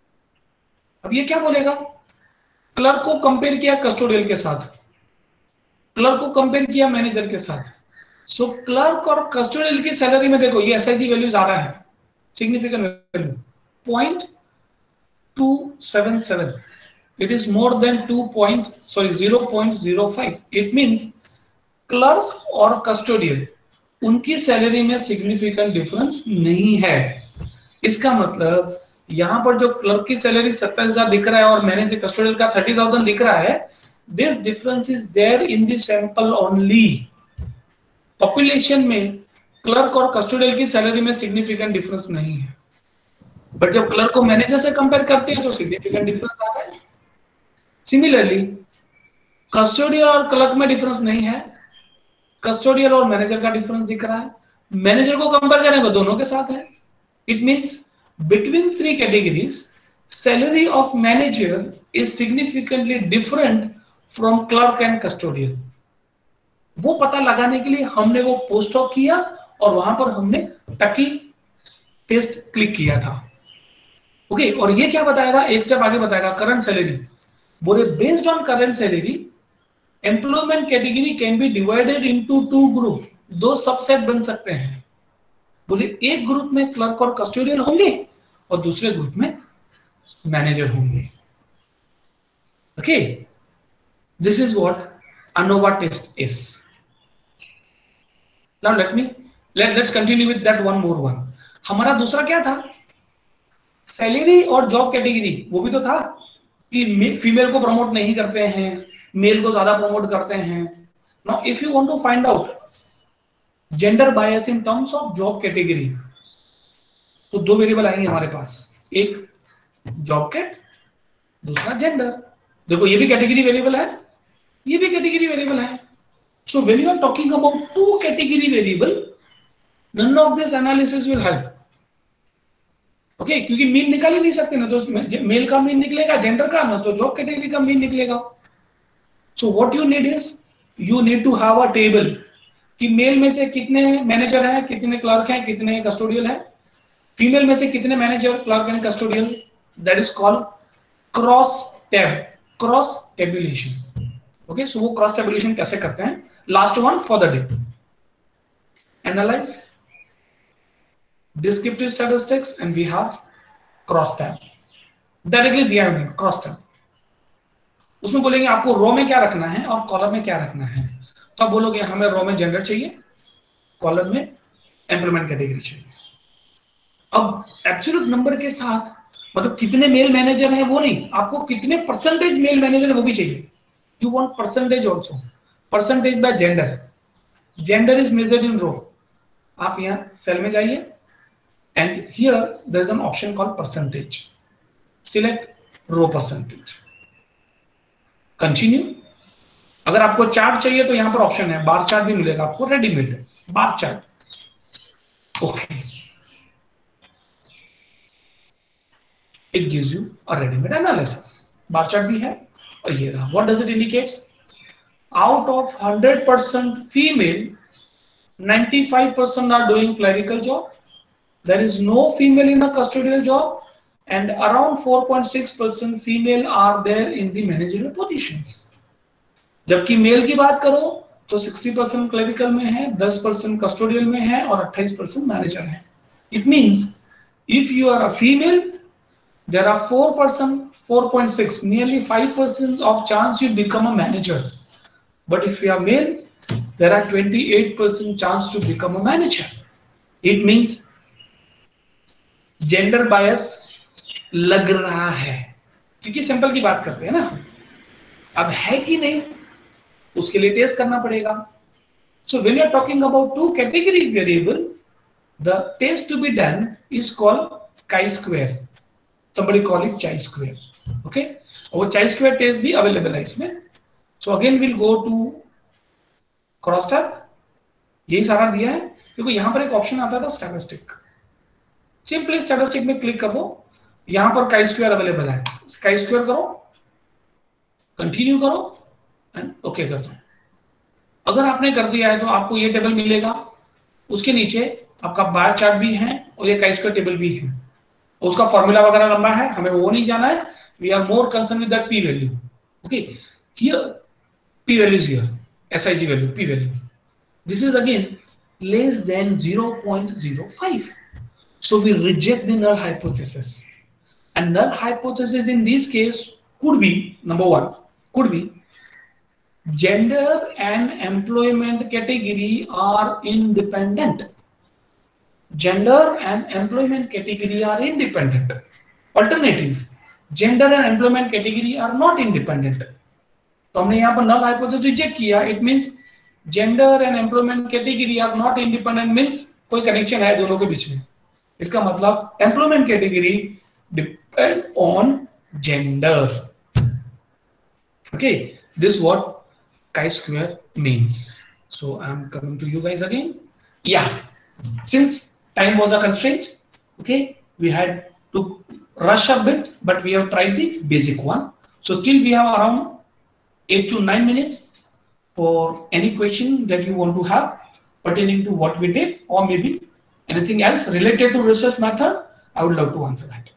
अब ये क्या बोलेगा, क्लर्क को कंपेयर किया कस्टोडियल के साथ, क्लर्क को कंपेयर किया मैनेजर के साथ. सो क्लर्क और कस्टोडियल की सैलरी में देखो ये एसआईजी वैल्यूज आ रहा है, significant value point two seven seven. It is more than two point sorry zero point zero five. It means clerk और कस्टोडियल उनकी सैलरी में सिग्निफिकेंट डिफरेंस नहीं है. इसका मतलब यहां पर जो क्लर्क की सैलरी सत्ताईस हजार दिख रहा है और मैनेजर कस्टोडियल का थर्टी थाउजेंड दिख रहा है, this difference is there in the sample only. Population में क्लर्क और कस्टोडियल की सैलरी में सिग्निफिकेंट डिफरेंस नहीं है, बट जब क्लर्क को मैनेजर से कंपेयर करते हैं तो सिग्निफिकेंट डिफरेंस आ रहा है. सिमिलरली कस्टोडियल और क्लर्क में डिफरेंस नहीं है, कस्टोडियल और मैनेजर का डिफरेंस दिख रहा है. मैनेजर को कंपेयर करें तो दोनों के साथ है. It means between three categories salary of manager is significantly different from clerk and custodial. वो पता लगाने के लिए हमने वो पोस्ट ऑफ किया और वहां पर हमने टकी टेस्ट क्लिक किया था. ओके okay, और ये क्या बताएगा, एक स्टेप आगे बताएगा, करंट सैलरी. बोले based on current salary employment category can be divided into two group. दो सबसेट बन सकते हैं. बोले एक ग्रुप में क्लर्क और कस्टोडियल होंगे और दूसरे ग्रुप में मैनेजर होंगे. Okay, this is what ANOVA test is. Now let me let let's continue with that one more one. हमारा दूसरा क्या था, सैलरी और जॉब कैटेगरी. वो भी तो था कि फीमेल को प्रमोट नहीं करते हैं, मेल को ज्यादा प्रमोट करते हैं. Now if you want to find out gender bias in terms of job category, तो दो वेरिएबल आएंगे हमारे पास, एक जॉब कैट, दूसरा जेंडर. देखो ये भी कैटेगरी वेरिएबल है, ये भी कैटेगरी वेरिएबल है. So when you are talking about two category variable, none of this analysis will help. Okay, क्योंकि मीन निकाल ही नहीं सकते ना, तो मेल का मीन निकलेगा, जेंडर का ना तो जॉब कैटेगरी का मीन निकलेगा. So what you need is you need to have a table कि मेल में से कितने मैनेजर हैं, कितने क्लर्क हैं, कितने कस्टोडियल हैं. फीमेल में से कितने manager, clerk and custodial. That is called cross tab, cross tabulation. Okay, so वो क्रॉस टेबुलेशन कैसे करते हैं. Last one for the day, analyse descriptive statistics and we have cross tab. Directly दिया है उन्हें क्रॉस टैब. उसमें बोलेंगे आपको रो में क्या रखना है और कॉलम में क्या रखना है. तो आप बोलोगे हमें रो में जेंडर चाहिए, कॉलम में एम्प्लॉयमेंट कैटेगरी चाहिए. अब एब्सोल्यूट नंबर के साथ मतलब कितने मेल मैनेजर हैं वो नहीं, आपको कितने परसेंटेज मेल मैनेजर है वो भी चाहिए. You want percentage also, percentage by gender. Gender is measured in row. आप यहाँ सेल में जाइए and here there is an option called percentage. Select row percentage. Continue. अगर आपको चार्ट चाहिए तो यहाँ पर ऑप्शन है, बार चार्ट भी मिलेगा आपको readymade bar chart. Okay, it gives you a readymade analysis. Bar chart भी है और ये रहा. What does it indicates, out of hundred percent female ninety five percent are doing clerical job. There is no female in a custodial job and around four point six percent female are there in the managerial positions. जबकि male की बात करो तो sixty percent clerical में है, ten percent custodial में है और twenty-eight percent मैनेजर है. It means if you are a female, there are four percent, four point six, nearly five percent of chance you become a manager. But if you are male, there are twenty-eight percent chance to become a manager. It means gender bias लग रहा है, क्योंकि sample की बात करते हैं ना. अब है कि नहीं उसके लिए टेस्ट करना पड़ेगा. So when you are talking about two category variable, the test to be done is called chi-square. Somebody call it chi-square. Okay? और chi-square test भी available है इसमें. So again we'll go to crosstab. यही सारा दिया है. देखो यहाँ पर एक ऑप्शन आता था statistic. Simply statistic में क्लिक कर दो. यहाँ पर chi-square available है. chi-square करो, कंटिन्यू करो एंड ओके कर दो. अगर आपने कर दिया है तो आपको ये टेबल मिलेगा. उसके नीचे आपका बार चार्ट भी है और ये chi-square टेबल भी है. उसका फॉर्मूला वगैरह लंबा है, हमें वो नहीं जाना है. We are more concern with that p value. Okay, here p value is here, sig value, p value. This is again less than zero point zero five. So we reject the null hypothesis. And null hypothesis in this case could be, number one, could be gender and employment category are independent. Gender and employment category are independent. Alternative, gender and employment category are not independent. तो हमने यहाँ पर null hypothesis reject किया. It means gender and employment category are not independent means कोई connection है दोनों के बीच में. इसका मतलब employment category depend on gender. Okay, this is what chi-square means. So I'm coming to you guys again. Yeah, since time was a constraint, okay, we had to rush a bit, but we have tried the basic one. So still we have around eight to nine minutes for any question that you want to have pertaining to what we did, or maybe anything else related to research method. I would love to answer that.